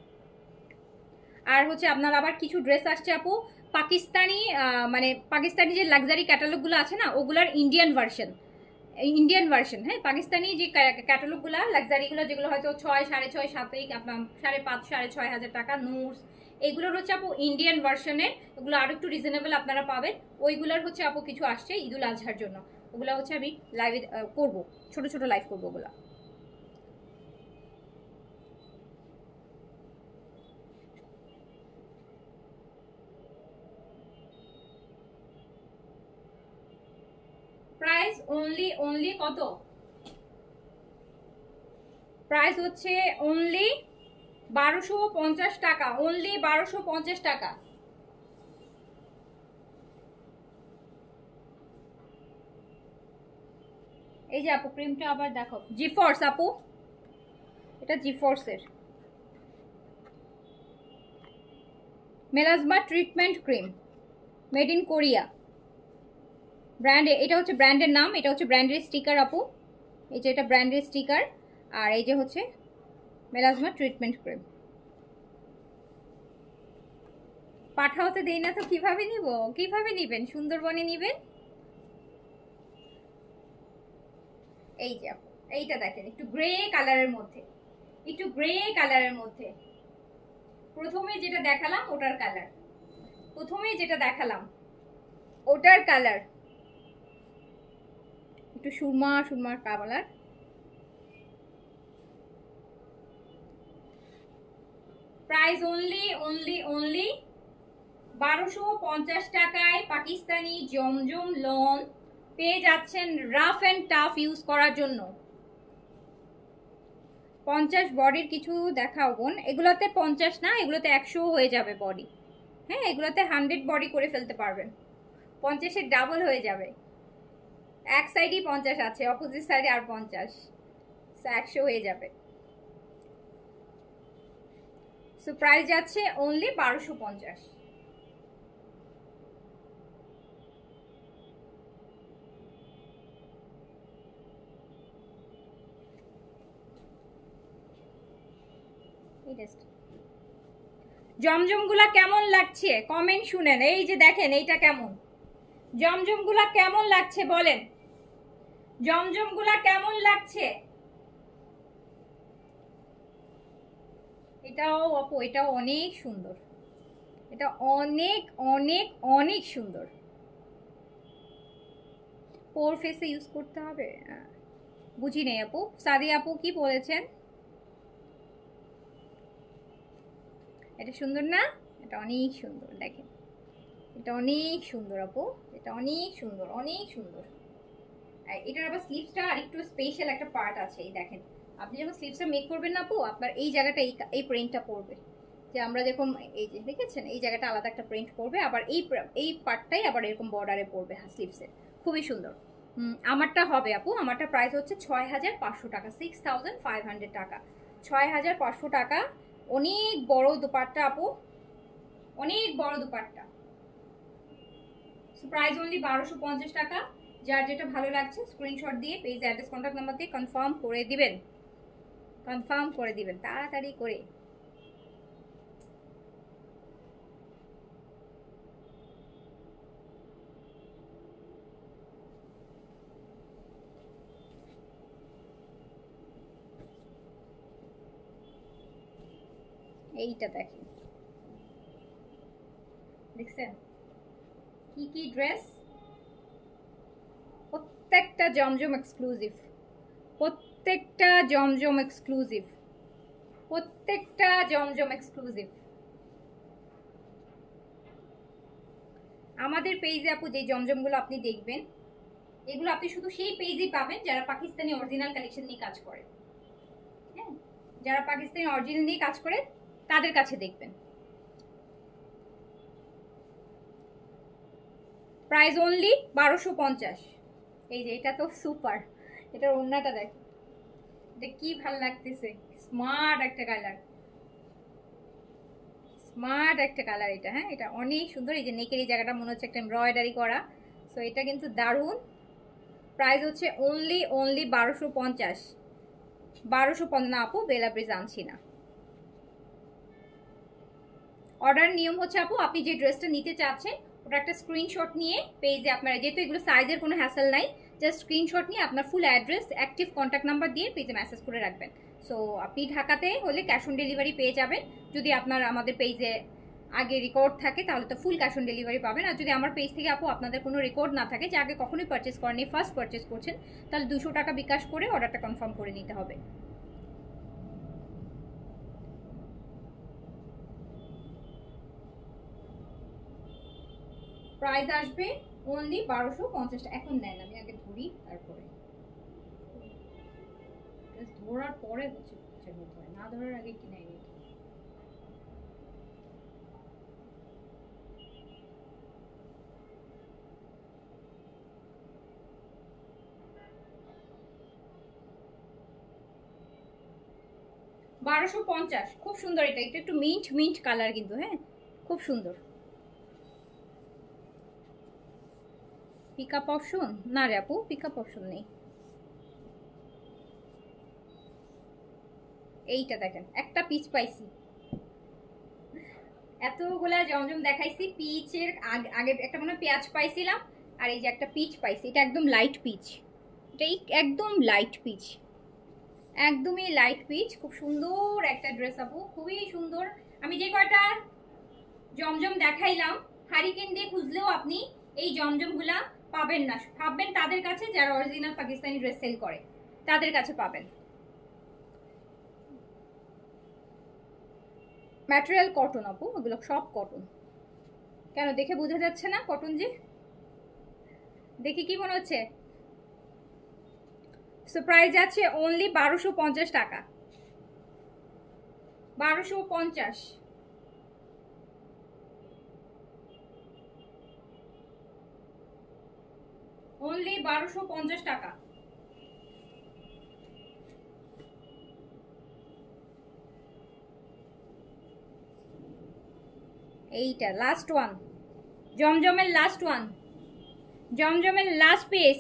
আর হচ্ছে আপনার আবার কিছু ড্রেস আসছে আপু পাকিস্তানি, মানে পাকিস্তানি যে লাক্সারি ক্যাটালগুলো আছে না, ওগুলার ইন্ডিয়ান ভার্সন। ইন্ডিয়ান ভার্সন, হ্যাঁ, পাকিস্তানি যে ক্যাটালগুলো লাক্সারিগুলো যেগুলো হয়তো 6, 6.5, 7, আপনার 5.5, 6.5 হাজার টাকা নোটস, এগুলোর হচ্ছে আপু ইন্ডিয়ান ভার্সনের, ওগুলো আরো একটু রিজনেবল আপনারা পাবেন। ওইগুলোর হচ্ছে আপু কিছু আসছে ঈদুল আজহার জন্য, ওগুলো হচ্ছে আমি লাইভে করবো, ছোট ছোট লাইভ করবো ওগুলো। প্রাইস অনলি কত? প্রাইস হচ্ছে অনলি 1250 টাকা, অনলি 1250 টাকা। এই যে আপু ক্রিমটা আবার দেখো, জিফোর্স আপু, এটা জিফোর্সের melasma treatment cream, made in Korea ব্র্যান্ডে, এটা হচ্ছে ব্র্যান্ডের নাম, এটা হচ্ছে ব্র্যান্ডের স্টিকার আপু, এই যে এটা ব্র্যান্ডের স্টিকার, আর এই যে হচ্ছে মেলাজমা ট্রিটমেন্ট ক্রিম। পাঠাওতে দেই না তো কিভাবে নিব, কিভাবে নিবেন, সুন্দরবনে নিবেন। এই যে আপু এইটা দেখেন, একটু গ্রে কালারের মধ্যে, একটু গ্রে কালারের মধ্যে, প্রথমে যেটা দেখালাম ওটার কালার, প্রথমে যেটা দেখালাম ওটার কালার, একটু সুরমা সুরমা কালার। প্রাইস অনলি 1250 টাকায় পাকিস্তানি জমজম লন পেয়ে যাচ্ছেন, রাফ এন্ড টাফ ইউজ করার জন্য। 50 বডির কিছু দেখাও বোন, এগুলোতে 50 না, এগুলোতে 100 হয়ে যাবে বডি, হ্যাঁ, এগুলোতে 100 বডি করে ফেলতে পারবেন, 50-এর ডাবল হয়ে যাবে। এক সাইডই 50 আছে, অপোজিট সাইডে আর 50, 100 হয়ে যাবে। সো প্রাইস যাচ্ছে অনলি 1250। জমজমগুলা কেমন লাগছে কমেন্ট শুনেন, এই যে দেখেন এইটা কেমন, জমজমগুলা কেমন লাগছে বলেন, জমজমগুলা কেমন লাগছে। এটাও আপু, এটাও অনেক সুন্দর, এটা অনেক অনেক অনেক সুন্দর। পোর ফেসে ইউজ করতে হবে, বুঝি নেই আপু, সাদি আপু কি বলেছেন? এটা সুন্দর না, এটা অনেক সুন্দর, দেখেন এটা অনেক সুন্দর আপু, এটা অনেক সুন্দর, অনেক সুন্দর। এটার আবার স্লিভসটা আরেকটু স্পেশাল একটা পার্ট আছে, এই দেখেন, আপনি যখন স্লিভসটা মেক করবেন না আপু, আপনার এই জায়গাটা এই প্রিন্টটা পড়বে, যে আমরা দেখুন এই যে দেখেছেন এই জায়গাটা আলাদা একটা প্রিন্ট পড়বে, আবার এই পার্টটাই আবার এরকম বর্ডারে পড়বে স্লিভসে, খুবই সুন্দর। আমারটা হবে আপু, আমারটা প্রাইস হচ্ছে 6500 টাকা, 6500 টাকা, 6500 টাকা। অনেক বড় দুপাট্টা আপু, অনেক বড় দুপাট্টা। প্রাইস অনলি 1250 টাকা। যার যেটা ভালো লাগছে স্ক্রিনশট দিয়ে পেজ অ্যাড্রেস কন্ট্যাক্ট নাম্বার দিয়ে কনফার্ম করে দিবেন, কনফার্ম করে দিবেন তাড়াতাড়ি করে। এইটা দেখেন, দেখছেন কি কি ড্রেস, প্রত্যেকটা জমজম এক্সক্লুসিভ, প্রত্যেকটা জমজম এক্সক্লুসিভ, প্রত্যেকটা জমজম এক্সক্লুসিভ। আমাদের পেজে আপু যে জমজমগুলো আপনি দেখবেন, এগুলো আপনি শুধু সেই পেজেই পাবেন যারা পাকিস্তানি অরিজিনাল কালেকশন নিয়ে কাজ করে, হ্যাঁ, যারা পাকিস্তানি অরিজিনাল নিয়ে কাজ করে তাদের কাছে দেখবেন। Price only 1250। এই যে এটা তো সুপার, এটার ওড়নাটা দেখ, এটা কি ভাল লাগতেছে, স্মার্ট একটা কালার, স্মার্ট একটা কালার এটা। হ্যাঁ, এটা অনেক সুন্দর। এই যে নেকের এই জায়গাটা মনে হচ্ছে একটা এমব্রয়ডারি করা। সো এটা কিন্তু দারুণ। প্রাইস হচ্ছে অনলি 1250। 1250 না আপু, বেলা ব্রিজ আনছি না। অর্ডার নিয়ম হচ্ছে আপু, আপনি যে ড্রেসটা নিতে চাচ্ছেন ওটা একটা স্ক্রিনশট নিয়ে পেজে, আপনারা যেহেতু এগুলো সাইজের কোনো হ্যাসেল নাই, জাস্ট স্ক্রিনশট নিয়ে আপনার full address, active contact number দিয়ে পেজে মেসেজ করে রাখবেন। সো আপনি ঢাকাতে হলে ক্যাশ অন ডেলিভারি পেয়ে যাবেন। যদি আপনার আমাদের পেজে আগে রেকর্ড থাকে তাহলে তো ফুল ক্যাশ অন ডেলিভারি পাবেন। আর যদি আমার পেজ থেকে আপু আপনাদের কোনো রেকর্ড না থাকে, যে আগে কখনোই পারচেস করেনি, ফার্স্ট পারচেস করছেন, তাহলে 200 টাকা বিকাশ করে অর্ডারটা কনফার্ম করে নিতে হবে। প্রাইস আসবে অনলি 1250। এখন নেন, আমি আগে ধরি তারপরে। ধরার পরে হচ্ছে না, ধরার আগে কি নেই। 1250, খুব সুন্দর। এটা একটু মিন্ট মিন্ট কালার কিন্তু, হ্যাঁ খুব সুন্দর। পিকআপ অপশন না রে আপু, পিকআপ অপশন নেই। এইটা দেখেন, একটা পিচ পাইছি। এতগুলা জমজম দেখাইছি, পিচের আগে একটা মনে পেঁয়াজ পাইছিলাম, আর এই যে একটা পিচ পাইছি। এটা একদম লাইট পিচ, এটাই একদম লাইট পিচ, একদমই লাইট পিচ। খুব সুন্দর একটা ড্রেস আপু, খুবই সুন্দর। আমি যে কয়টা জমজম দেখাইলাম, হারিকেন দিয়ে খুঁজলেও আপনি এই জমজমগুলা পাবেন না। ভাববেন তাদের কাছে যারা অরিজিনাল পাকিস্তানি ড্রেস সেল করে, তাদের কাছে পাবেন। ম্যাটেরিয়াল কটন আপু, ওগুলো সব কটন। কেন দেখে বোঝা যাচ্ছে না কটন? যে দেখে কি মনে হচ্ছে? সো প্রাইস আছে অনলি 1250 টাকা। 1250। অনলি 1250 টাকা। এইটা লাস্ট ওয়ান, জমজমের লাস্ট ওয়ান, জমজমের লাস্ট পিস।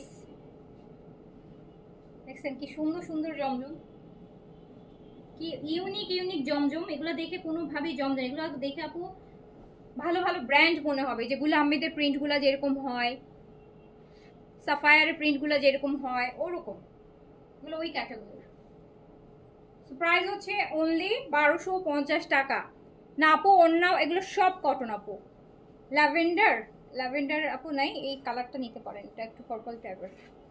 দেখছেন কি সুন্দর সুন্দর জমজম, কি ইউনিক ইউনিক জমজম। এগুলো দেখে কোনোভাবেই জমজম, এগুলো দেখে আপু ভালো ভালো ব্র্যান্ড মনে হবে। যেগুলো আহমেদের প্রিন্টগুলো যেরকম হয়, সাফায়ারের প্রিন্টগুলো যেরকম হয়, ওরকম এগুলো ওই ক্যাটাগরির। প্রাইস হচ্ছে অনলি 1250 টাকা। না আপু অন্য এগুলো সব কটন আপু। ল্যাভেন্ডার, ল্যাভেন্ডার আপু নাই, এই কালারটা নিতে পারেন, এটা একটু পার্পল টাইপের।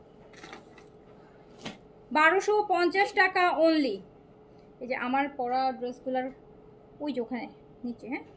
1250 টাকা অনলি। এই যে আমার পরা ড্রেসগুলোর ওই যে ওখানে নিচে, হ্যাঁ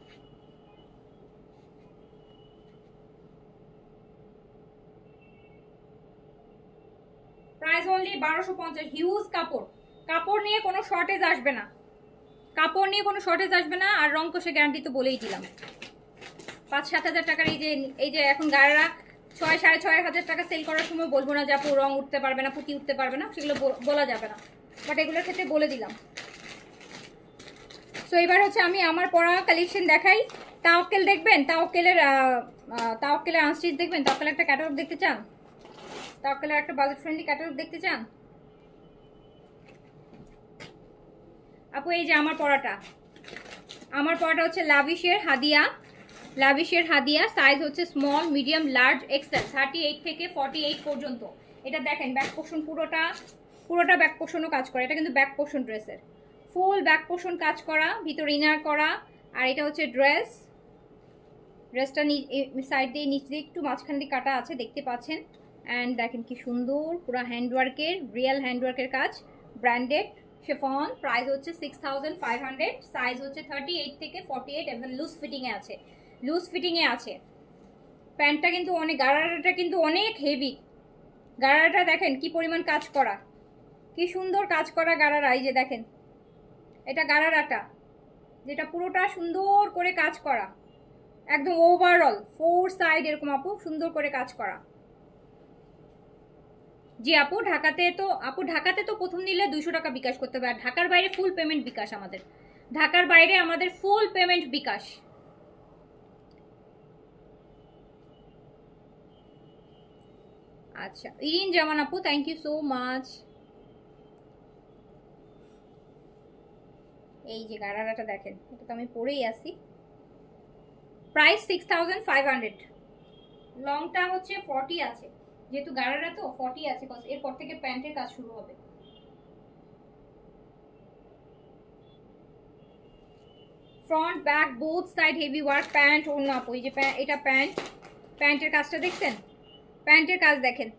প্রাইস অনলি 1250। হিউজ কাপড়, কাপড় নিয়ে কোনো শর্টেজ আসবে না, কাপড় নিয়ে কোনো শর্টেজ আসবে না। আর রং কষে গ্যারান্টি তো বলেই দিলাম। 5-7 হাজার টাকার এই যে এখন গায়েরা 6-6.5 হাজার টাকা সেল করার সময় বলবো না যে আপু রং উঠতে পারবে না, পুঁতি উঠতে পারবে না, সেগুলো বলা যাবে না, বাট এগুলোর ক্ষেত্রে বলে দিলাম। সো এবার হচ্ছে আমি আমার পরা কালেকশন দেখাই। তাওকেল দেখবেন, তাওকেলের আনস্টিচ দেখবেন, তাওকেলের একটা ক্যাটালগ দেখতে চান, তাওকেলের একটা বাজেট ফ্রেন্ডলি ক্যাটালগ দেখতে চান আপু? এই যে আমার পরাটা হচ্ছে লাভিশের হাদিয়া, লাভিশের হাদিয়া। সাইজ হচ্ছে স্মল, মিডিয়াম, লার্জ, এক্সেল, 38 থেকে 48 পর্যন্ত। এটা দেখেন ব্যাক পোর্শন, পুরোটা ব্যাক পোর্শনও কাজ করে। এটা কিন্তু ব্যাক পোর্শন ড্রেসের, ফুল ব্যাক পোর্শন কাজ করা, ভিতর ইনার করা। আর এটা হচ্ছে ড্রেসটা সাইড দিয়ে নিচ দিয়ে একটু মাঝখান দিয়ে কাটা আছে, দেখতে পাচ্ছেন। অ্যান্ড দেখেন কি সুন্দর, পুরো হ্যান্ডওয়ার্কের, রিয়েল হ্যান্ডওয়ার্কের কাজ, ব্র্যান্ডেড শিফন। প্রাইস হচ্ছে 6500। সাইজ হচ্ছে 38 থেকে 48 এবং লুজ ফিটিংয়ে আছে, লুজ ফিটিংয়ে আছে। প্যান্টটা কিন্তু অনেক, গারারাটা কিন্তু অনেক হেভি। গারারাটা দেখেন কি পরিমাণ কাজ করা, কি সুন্দর কাজ করা গারারা। এই যে দেখেন, এটা গারারাটা, যেটা পুরোটা সুন্দর করে কাজ করা, একদম ওভারঅল 4 সাইড এরকম আপু সুন্দর করে কাজ করা। জি আপু, ঢাকাতে তো প্রথম নিলে 200 টাকা বিকাশ করতে হবে, আর ঢাকার বাইরে ফুল পেমেন্ট বিকাশ আমাদের। ঢাকার বাইরে আমাদের ফুল পেমেন্ট বিকাশ। আচ্ছা, ইরিন জামান আপু, থ্যাংক ইউ সো মাচ। এই যে গারারাটা দেখেন, এটা তো আমি পরেই আছি। প্রাইস 6500। লংটা হচ্ছে 40 আছে, যেহেতু গারারা তো 40 আছে, এরপর থেকে প্যান্টের কাজ শুরু হবে। Front back both side heavy work, pant ওড়না আপু। এই যে এটা প্যান্ট, প্যান্টের কাজটা দেখছেন, প্যান্টের কাজ দেখেন।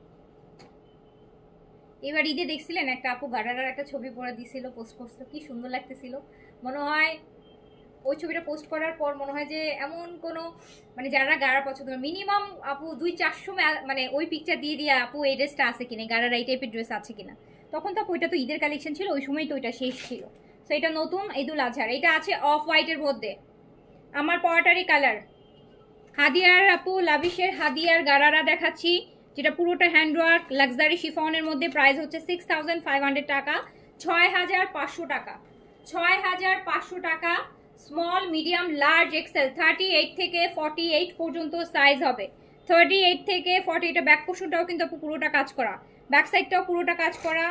এবার ঈদে দেখছিলেন একটা আপু গারারার একটা ছবি পরে দিছিল, পোস্ট করছিল, কি সুন্দর লাগতেছিল। মনে হয় ওই ছবিটা পোস্ট করার পর মনে হয় যে এমন কোনো মানে যারা গারা পছন্দ করে মিনিমাম আপু 200-400 মানে ওই পিকচার দিয়ে দিয়ে আপু এই ড্রেসটা আছে কিনা, গারার এই টাইপের ড্রেস আছে কিনা। তখন তো আপু এটা তো ঈদের কালেকশন ছিল, ওই সময় তো ওইটা শেষ ছিল। সো এটা নতুন ঈদুল আজহার, এটা আছে অফ হোয়াইটের মধ্যে, আমার পরাটারই কালার। হাদিয়ার আপু, লাভিশের হাদিয়ার গারারা দেখাচ্ছি, যেটা পুরোটা হ্যান্ডওয়ার্ক লাক্সারি শিফনের মধ্যে। প্রাইস হচ্ছে 6500 টাকা, 6500 টাকা, 6500 টাকা। স্মল মিডিয়াম লার্জ এক্সেল 38 থেকে 48 পর্যন্ত সাইজ হবে। 38 থেকে 40। এটা ব্যাক পোর্শনটাও কিন্তু আপু পুরোটা কাজ করা, ব্যাক সাইডটাও পুরোটা কাজ করা।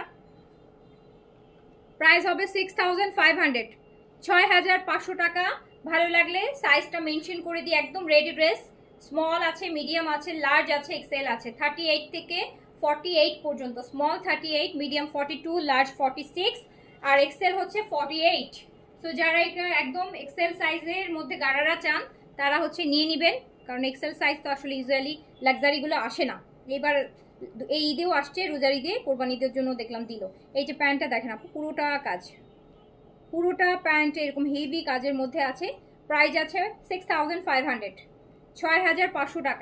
প্রাইস হবে 6500, 6500 টাকা। ভালো লাগলে সাইজটা মেনশন করে দিই, একদম রেডি ড্রেস। স্মল আছে, মিডিয়াম আছে, লার্জ আছে, এক্সেল আছে। 38 থেকে 48 পর্যন্ত, স্মল 38, মিডিয়াম 42, লার্জ 46 আর এক্সেল হচ্ছে 48। সো যারা এটা একদম এক্সেল সাইজের মধ্যে গারারা চান তারা হচ্ছে নিয়ে নেবেন, কারণ এক্সেল সাইজ তো আসলে ইউজুয়ালি লাক্সারিগুলো আসে না। এবার এই ঈদেও আসছে, রোজার ঈদে, কোরবানি ঈদের জন্য দেখলাম দিল। এই যে প্যান্টটা দেখেন আপু, পুরোটা কাজ, পুরোটা প্যান্ট এরকম হেভি কাজের মধ্যে আছে। প্রাইস আছে 6500, 6500 টাকা,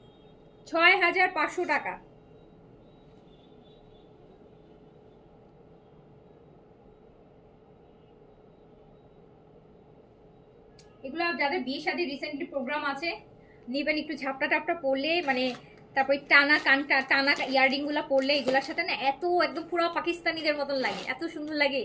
6500 টাকা। এগুলো যাদের বিয়ে শাদী রিসেন্টলি প্রোগ্রাম আছে নেবেন, একটু ঝাপটা টাপটা পরলে মানে, তারপর টানা কানটা টানা ইয়াররিং গুলা পরলে এগুলোর সাথে না এত একদম পুরো পাকিস্তানিদের মতন লাগে, এত সুন্দর লাগে।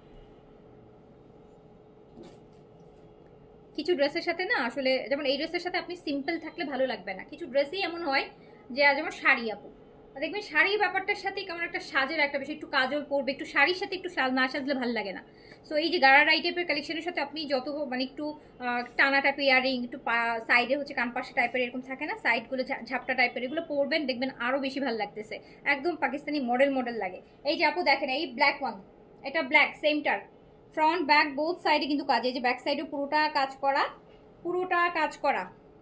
কিছু ড্রেসের সাথে না আসলে, যেমন এই ড্রেসের সাথে আপনি সিম্পল থাকলে ভালো লাগবে না, কিছু ড্রেসই এমন হয় যে যেমন শাড়ি আপু, দেখবেন শাড়ি ব্যাপারটার সাথে কেমন একটা সাজের একটা বেশি, একটু কাজল পরবে, একটু শাড়ির সাথে একটু না সাজলে ভালো লাগে না। সো এই যে গারারা এই টাইপের কালেকশনের সাথে আপনি যত মানে একটু টানা টাইপের ইয়ারিং, একটু সাইডে হচ্ছে কানপাশে টাইপের এরকম থাকে না, সাইডগুলো ঝাপটা টাইপের, এগুলো পরবেন দেখবেন আরও বেশি ভালো লাগতেছে, একদম পাকিস্তানি মডেল মডেল লাগে। এই যে আপু দেখেন এই ব্ল্যাক ওয়ান, এটা ব্ল্যাক সেমটার, ফ্রন্ট ব্যাক বোথ সাইডে কিন্তু কাজ, এই যে ব্যাক সাইডে পুরোটা কাজ করা, পুরোটা কাজ করা।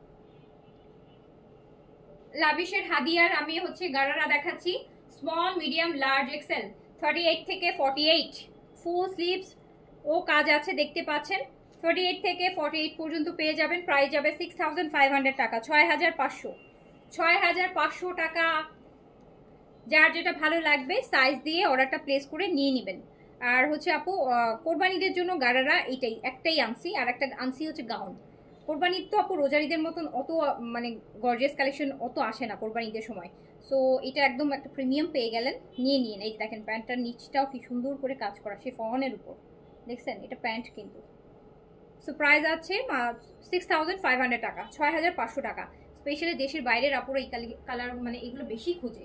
লাভিশের হাদিয়ার আমি হচ্ছে গারারা দেখাচ্ছি, স্মল মিডিয়াম লার্জ এক্সেল 38 থেকে 48, ফুল স্লিভস ও কাজ আছে দেখতে পাচ্ছেন। 38 থেকে 48 পর্যন্ত পেয়ে যাবেন। প্রাইস যাবে 6500 টাকা, 6500, 6500 টাকা। যার যেটা ভালো লাগবে সাইজ দিয়ে অর্ডারটা প্লেস করে নিয়ে নেবেন। আর হচ্ছে আপু কোরবানিদের জন্য গারারা এইটাই একটাই আনছি, আর একটা আনছি হচ্ছে গাউন। কোরবানির তো আপু রোজারিদের মতন অত মানে গর্জিয়াস কালেকশন অত আসে না কোরবানিদের সময়। সো এটা একদম একটা প্রিমিয়াম পেয়ে গেলেন, নিয়ে নিন। এই দেখেন প্যান্টটার নিচটাও কি সুন্দর করে কাজ করা, সে ফনের উপর দেখছেন, এটা প্যান্ট কিন্তু। সো প্রাইস আছে 6500 টাকা, 6500 টাকা। স্পেশালি দেশের বাইরের আপুরা এই কালার মানে এগুলো বেশি খোঁজে।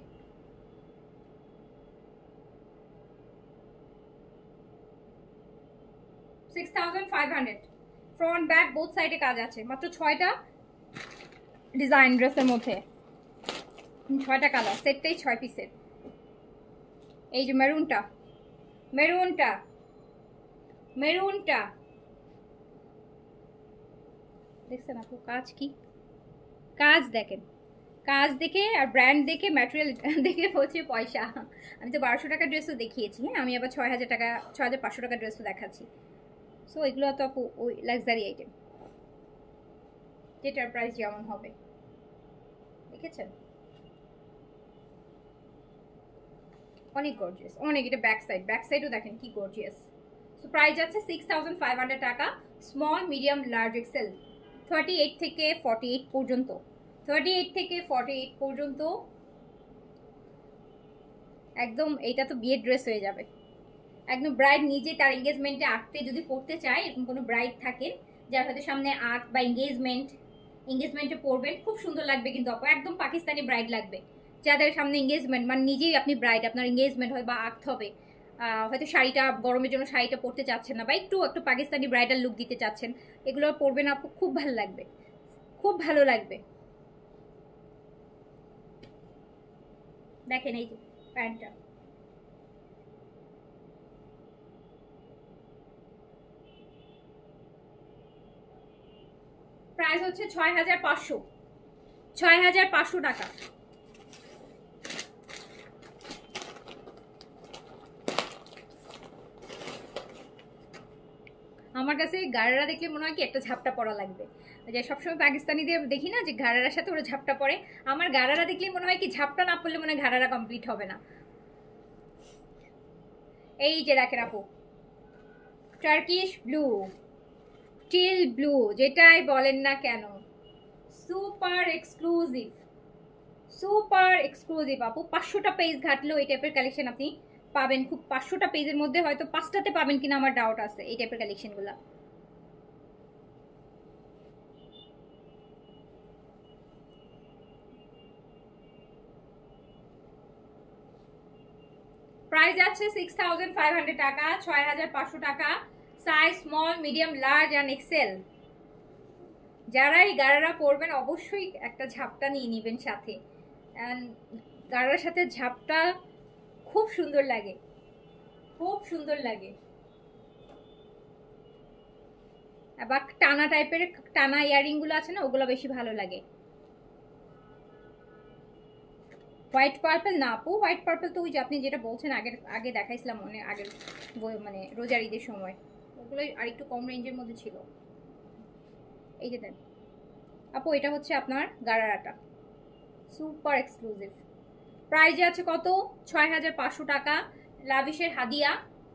6500, ফ্রন্ট ব্যাক বোথ সাইডে কাজ আছে। মাত্র 6টা ডিজাইন ড্রেসের মধ্যে, 6টা কালার, সেটটাই 6 পিসের। এই যে মেরুনটা, মেরুনটা, মেরুনটা দেখছেন আপু, কাজ কি কাজ দেখেন, কাজ দেখে আর ব্র্যান্ড দেখে ম্যাটেরিয়াল দেখে হচ্ছে পয়সা। আমি তো 1200 টাকার ড্রেসও দেখিয়েছি, হ্যাঁ আমি আবার 6000 টাকা 6500 টাকার ড্রেসও দেখাচ্ছি। সো এগুলো তো আপু ওই লাক্সারি আইটেম, যেটার প্রাইস যেমন হবে, দেখেছেন অনেক গর্জিয়াস, অনেক। এটা ব্যাক সাইড, ব্যাক সাইডও দেখেন কি গর্জিয়াস। সো প্রাইস আছে 6500 টাকা, স্মল মিডিয়াম লার্জ এক্সেল 38 থেকে 48 পর্যন্ত, 38 থেকে 48 পর্যন্ত। একদম এইটা তো বিয়ের ড্রেস হয়ে যাবে, একদম ব্রাইড নিজে তার এঙ্গেজমেন্টে আঁকতে যদি পড়তে চায়, এরকম কোনো ব্রাইড থাকেন যার হয়তো সামনে আর্ট বা এঙ্গেজমেন্টে পড়বেন, খুব সুন্দর লাগবে কিন্তু আপু, একদম পাকিস্তানি ব্রাইড লাগবে। যাদের সামনে এঙ্গেজমেন্ট, মানে নিজেই আপনি ব্রাইড, আপনার এঙ্গেজমেন্ট হয় বা আঁকতে হবে, হয়তো শাড়িটা গরমের জন্য শাড়িটা পরতে চাচ্ছেন না, বা একটু একটু পাকিস্তানি ব্রাইডাল লুক দিতে চাচ্ছেন, এগুলো পরবেন আপু, খুব ভালো লাগবে, খুব ভালো লাগবে। দেখেন এই যে প্যান্টটা, প্রাইস হচ্ছে 6500, 6500 টাকা। আমার কাছে গাড়ারা দেখলে মনে হয় কি একটা ঝাপটা পরা লাগবে, যে সবসময় পাকিস্তানিদের দেখি না যে ঘাড়ারার সাথে ওরা ঝাপটা পরে, আমার গাড়ারা দেখলে মনে হয় কি ঝাপটা না পড়লে মনে হয় ঘাড়ারা কমপ্লিট হবে না। এই যে দেখেন আপু, টার্কিশ ব্লু, টিল ব্লু, যেটাই বলেন না কেন, সুপার এক্সক্লুসিভ, সুপার এক্সক্লুসিভ আপু। 500টা পেজ ঘাটলেও এই টাইপের কালেকশন আপনি পাবেন, খুব 500টা পেজের মধ্যে হয়তো 5টাতে পাবেন কিনা আমার ডাউট আছে এই টাইপের কালেকশনগুলো। প্রাইস যাচ্ছে 6500 টাকা, 6500 টাকা, size small, medium, large and XL. যারাই গাড়ারা পরবেন অবশ্যই একটা ঝাপটা নিয়ে নেবেন সাথে, গাড়ার সাথে ঝাপটা খুব সুন্দর লাগে, খুব সুন্দর লাগে। আবার টানা টাইপের টানা ইয়ারিং গুলো আছে না, ওগুলো বেশি ভালো লাগে। হোয়াইট পার্পল না আপু, হোয়াইট পার্পল তো ওই যে আপনি যেটা বলছেন আগে আগে দেখাইছিলাম অনেক আগের, মানে রোজার ঈদের সময়, ওগুলো আর একটু কম রেঞ্জের মধ্যে ছিল। এই যে দেন আপু, এটা হচ্ছে আপনার গারারাটা, সুপার এক্সক্লুসিভ। প্রাইস আছে কত? 6500 টাকা, লাভিশের হাদিয়া।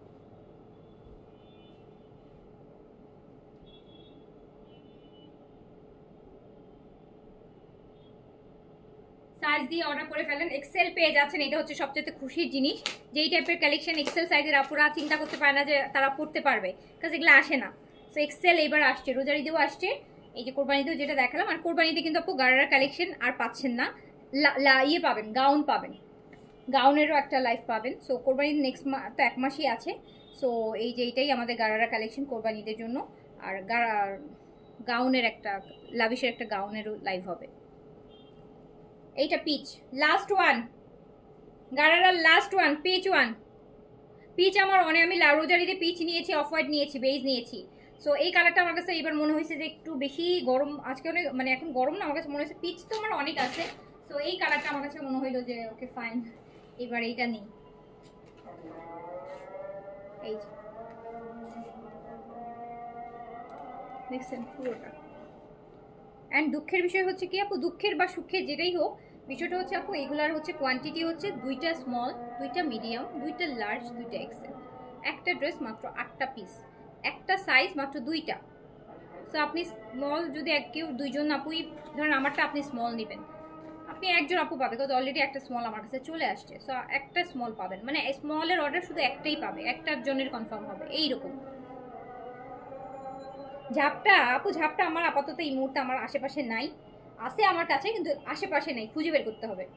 সাইজ দিয়ে অর্ডার করে ফেলেন, এক্সেল পেয়ে যাচ্ছেন, এটা হচ্ছে সবচেয়ে খুশির জিনিস, যে এই টাইপের কালেকশন এক্সেল সাইজের আপুরা চিন্তা করতে পারে না যে তারা পড়তে পারবে, কারণ এগুলো আসে না। সো এক্সেল এবার আসছে, রোজার ঈদেও আসছে, এই যে কোরবানিতেও যেটা দেখালাম, আর কোরবানিতে কিন্তু আপু গারার কালেকশন আর পাচ্ছেন না, ইয়ে পাবেন, গাউন পাবেন, গাউনেরও একটা লাইফ পাবেন। সো কোরবানির নেক্সট তো 1 মাসই আছে। সো এই যে এইটাই আমাদের গারারা কালেকশন কোরবানিদের জন্য, আর গাউনের একটা, লাভিশের একটা গাউনেরও লাইভ হবে। এইটা পিচ, লাস্ট ওয়ান, গারারার last one, peach one. Peach আমার আমি রোজার ঈদে পিচ নিয়েছি, অফ হোয়াইট নিয়েছি, বেজ নিয়েছি। সো এই কালারটা আমার কাছে এবার মনে হয়েছে যে একটু বেশি গরম, আজকে অনেক মানে এখন গরম না, আমার কাছে মনে হয়েছে পিচ তো আমার অনেক আছে, সো এই কালারটা আমার কাছে মনে হইলো যে ওকে ফাইন, এবার এইটা নিই। এই দেখছেন পুরোটা। অ্যান্ড দুঃখের বিষয় হচ্ছে কি আপু, দুঃখের বা সুখের যেটাই হোক, বিষয়টা হচ্ছে আপু এগুলার হচ্ছে কোয়ান্টিটি হচ্ছে 2টা স্মল, 2টা মিডিয়াম, 2টা লার্জ, 2টা এক্সেল। একটা ড্রেস মাত্র 8টা পিস, একটা সাইজ মাত্র 2টা। সো আপনি স্মল যদি কেউ 2জন আপুই, ধরেন আমারটা আপনি স্মল নেবেন, আপনি একজন আপু পাবে, বিকজ অলরেডি একটা স্মল আমার কাছে চলে আসছে। সো একটা স্মল পাবেন, মানে স্মলের অর্ডার শুধু একটাই পাবে, একটার জনের কনফার্ম হবে এইরকম। ঝাপটা আপু, ঝাপটা আমার আপাতত এই মুহূর্তে আমার আশেপাশে নাই, আছে আমার কাছে কিন্তু আশেপাশে নেই, খুঁজে বের করতে হবে।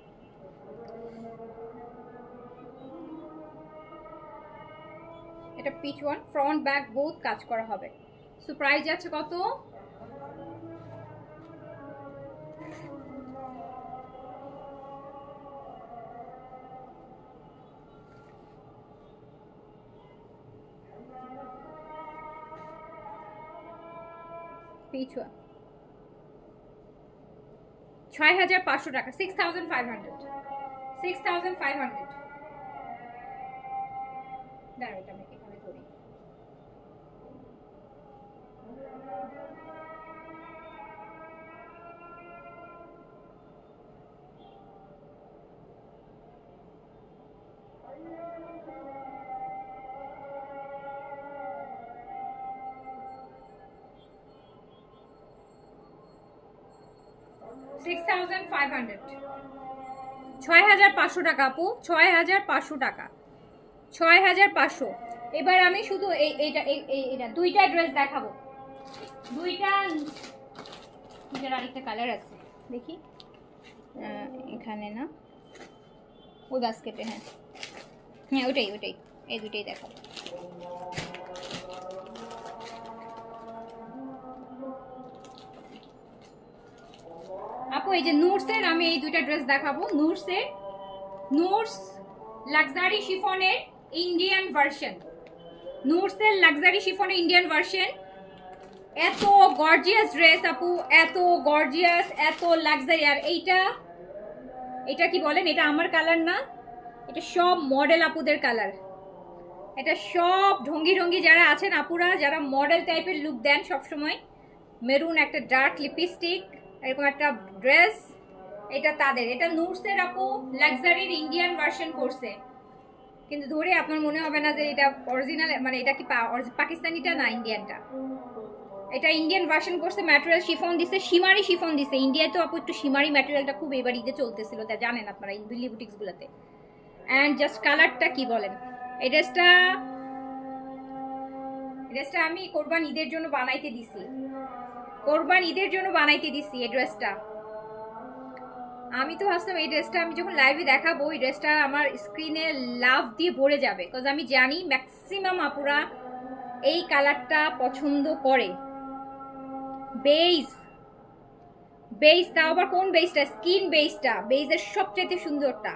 এটা peach one, front back both কাজ করা হবে। সো প্রাইস যাচ্ছে কত? পিচ ওয়ান 6500 টাকা, 6500, 6500। দাঁড়াও এটা আমি এখানে ধরি। $6500, 6500 টাকা আপু, 6500 টাকা, 6500। এবার আমি শুধু এইটা দুইটা ড্রেস দেখাবো। দুইটার আরেকটা কালার আছে দেখি, এখানে না, ওই বাস্কেটে, হ্যাঁ হ্যাঁ ওটাই এই দুটোই দেখাবো। আপু এই যে নুরসের আমি এই দুইটা ড্রেস দেখাবো। নুরস লাক্সারি শিফনের ইন্ডিয়ান ভার্সন, নুরসের লাক্সারি শিফনের ইন্ডিয়ান ভার্সন। এত গর্জিয়াস ড্রেস আপু, এত গর্জিয়াস, এত লাক্সারি। আর এইটা কি বলেন, এটা আমার কালার না, এটা সব মডেল আপুদের কালার। এটা সব ঢঙ্গি ঢঙ্গি যারা আছেন আপুরা, যারা মডেল টাইপের লুক দেন সবসময়, মেরুন একটা ডার্ক লিপস্টিক, এরকম একটা ড্রেস, এটা তাদের। এটা নুরসের আপু লাক্সারির ইন্ডিয়ান ভার্সন করছে, কিন্তু ধরে আপনার মনে হবে না যে এটা অরিজিনাল, মানে এটা কি পাকিস্তানিটা না ইন্ডিয়ানটা। এটা ইন্ডিয়ান ভার্সন করছে, ম্যাটেরিয়াল শিফন দিছে, শিমারি শিফন দিছে। ইন্ডিয়ায় তো আপু একটু শিমারি ম্যাটেরিয়ালটা খুব এবার ঈদে চলতেছিল, তা জানেন আপনারা দিল্লি বুটিক্সগুলোতে। অ্যান্ড জাস্ট কালারটা কি বলেন। এই ড্রেসটা আমি কোরবান ঈদের জন্য বানাইতে দিছি, এই ড্রেসটা। আমি তো ভাবছিলাম এই ড্রেসটা আমি যখন লাইভে দেখাবো, এই ড্রেসটা আমার স্ক্রিনে লাভ দিয়ে ভরে যাবে, বিকজ আমি জানি ম্যাক্সিমাম আপুরা এই কালারটা পছন্দ করে। বেজ, তাও আবার কোন বেজটা? স্কিন বেজটা, বেজের সবচাইতে সুন্দরটা,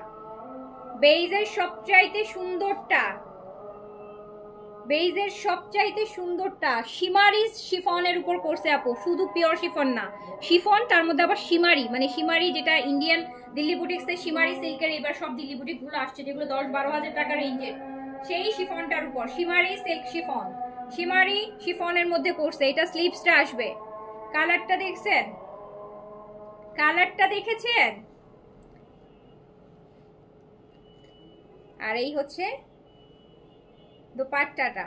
শিমারি শিফনের উপর করছে আপু, শুধু পিওর শিফন না, শিফন তার মধ্যে আবার শিমারি, মানে শিমারি যেটা ইন্ডিয়ান দিল্লি বুটিক্সের শিমারি সিল্কের, এবার সব দিল্লি বুটিক গুলো আসছে যেগুলো 10-12 হাজার টাকা রেঞ্জের, সেই শিফনটার উপর শিমারি সিল্ক শিফন, শিমারি শিফনের মধ্যে করছে। এটা স্লিভসটা আসবে, কালারটা দেখছেন, দেখেছেন? আর এই হচ্ছে দোপাট্টাটা।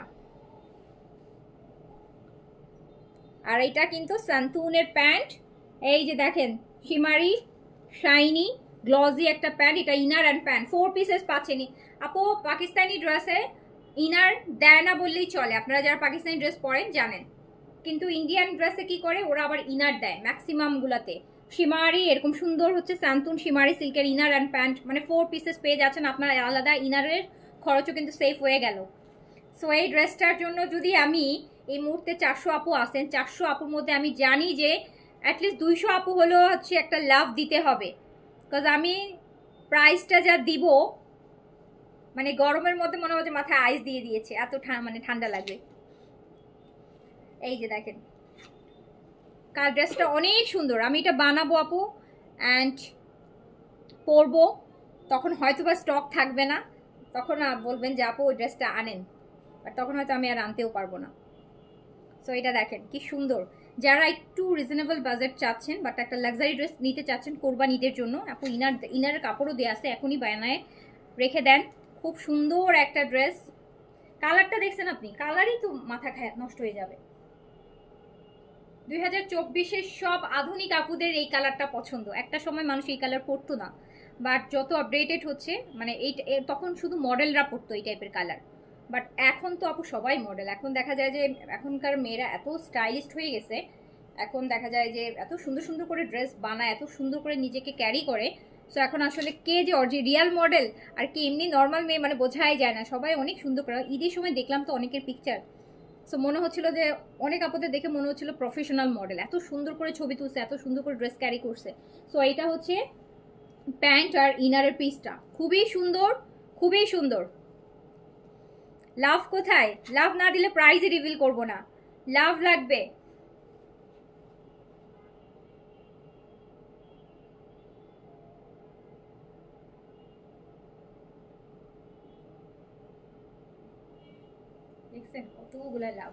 আর এটা কিন্তু সান্তুনের প্যান্ট, এই যে দেখেন শিমারি শাইনি গ্লজি একটা প্যান্ট, এটা ইনার অ্যান্ড প্যান্ট 4 পিসেস পাচ্ছেন আপু। পাকিস্তানি ড্রেসে ইনার দেয় না বললেই চলে, আপনারা যারা পাকিস্তানি ড্রেস পরেন জানেন, কিন্তু ইন্ডিয়ান ড্রেসে কি করে ওরা আবার ইনার দেয় ম্যাক্সিমাম গুলাতে। শিমারি এরকম সুন্দর হচ্ছে সান্তুন শিমারি সিল্কের ইনার অ্যান্ড প্যান্ট, মানে 4 পিসেস পেয়ে যাচ্ছেন আপনার, আলাদা ইনারের খরচও কিন্তু সেফ হয়ে গেল। সো এই ড্রেসটার জন্য যদি আমি এই মুহূর্তে 400 আপু আসেন, 400 আপুর মধ্যে আমি জানি যে অ্যাটলিস্ট 200 আপু হলেও হচ্ছে একটা লাভ দিতে হবে, বিকজ আমি প্রাইসটা যা দিব, মানে গরমের মধ্যে মনে হচ্ছে মাথায় আইস দিয়ে দিয়েছে, এত মানে ঠান্ডা লাগবে। এই যে দেখেন কার ড্রেসটা অনেক সুন্দর, আমি এটা বানাবো আপু অ্যান্ড পরবো, তখন হয়তো বা স্টক থাকবে না, তখন বলবেন যে আপু ওই ড্রেসটা আনেন, আর তখন হয়তো আমি আর আনতেও পারবো না। সো এটা দেখেন কি সুন্দর, যারা একটু রিজনেবল বাজেট চাচ্ছেন বাট একটা লাক্সারি ড্রেস নিতে চাচ্ছেন কোরবান ঈদের জন্য, আপু ইনারের কাপড়ও দেওয়া আছে, এখনই বানায় রেখে দেন, খুব সুন্দর একটা ড্রেস। কালারটা দেখছেন আপনি, কালারই তো মাথা নষ্ট হয়ে যাবে। 2024-এর সব আধুনিক আপুদের এই কালারটা পছন্দ, একটা সময় মানুষ এই কালার পরতো না, বাট যত আপডেটেড হচ্ছে, মানে এই তখন শুধু মডেলরা পরতো এই টাইপের কালার, বাট এখন তো আপু সবাই মডেল। এখন দেখা যায় যে এখনকার মেয়েরা এত স্টাইলিস্ট হয়ে গেছে, এখন দেখা যায় যে এত সুন্দর সুন্দর করে ড্রেস বানায়, এত সুন্দর করে নিজেকে ক্যারি করে। সো এখন আসলে কে যে রিয়াল মডেল আর কি এমনি নর্মাল মেয়ে মানে বোঝাই যায় না, সবাই অনেক সুন্দর করে। ঈদের সময় দেখলাম তো অনেকের পিকচার, সো মনে হচ্ছিল যে অনেক আপুদের দেখে মনে হচ্ছিল প্রফেশনাল মডেল, এত সুন্দর করে ছবি তুলছে, এত সুন্দর করে ড্রেস ক্যারি করছে। সো এটা হচ্ছে প্যান্ট আর ইনারের পিসটা, খুবই সুন্দর, খুবই সুন্দর। লাভ কোথায়? লাভ না দিলে প্রাইজই রিভিল করব না, লাভ লাগবে। দেখছেন কতগুলো লাভ,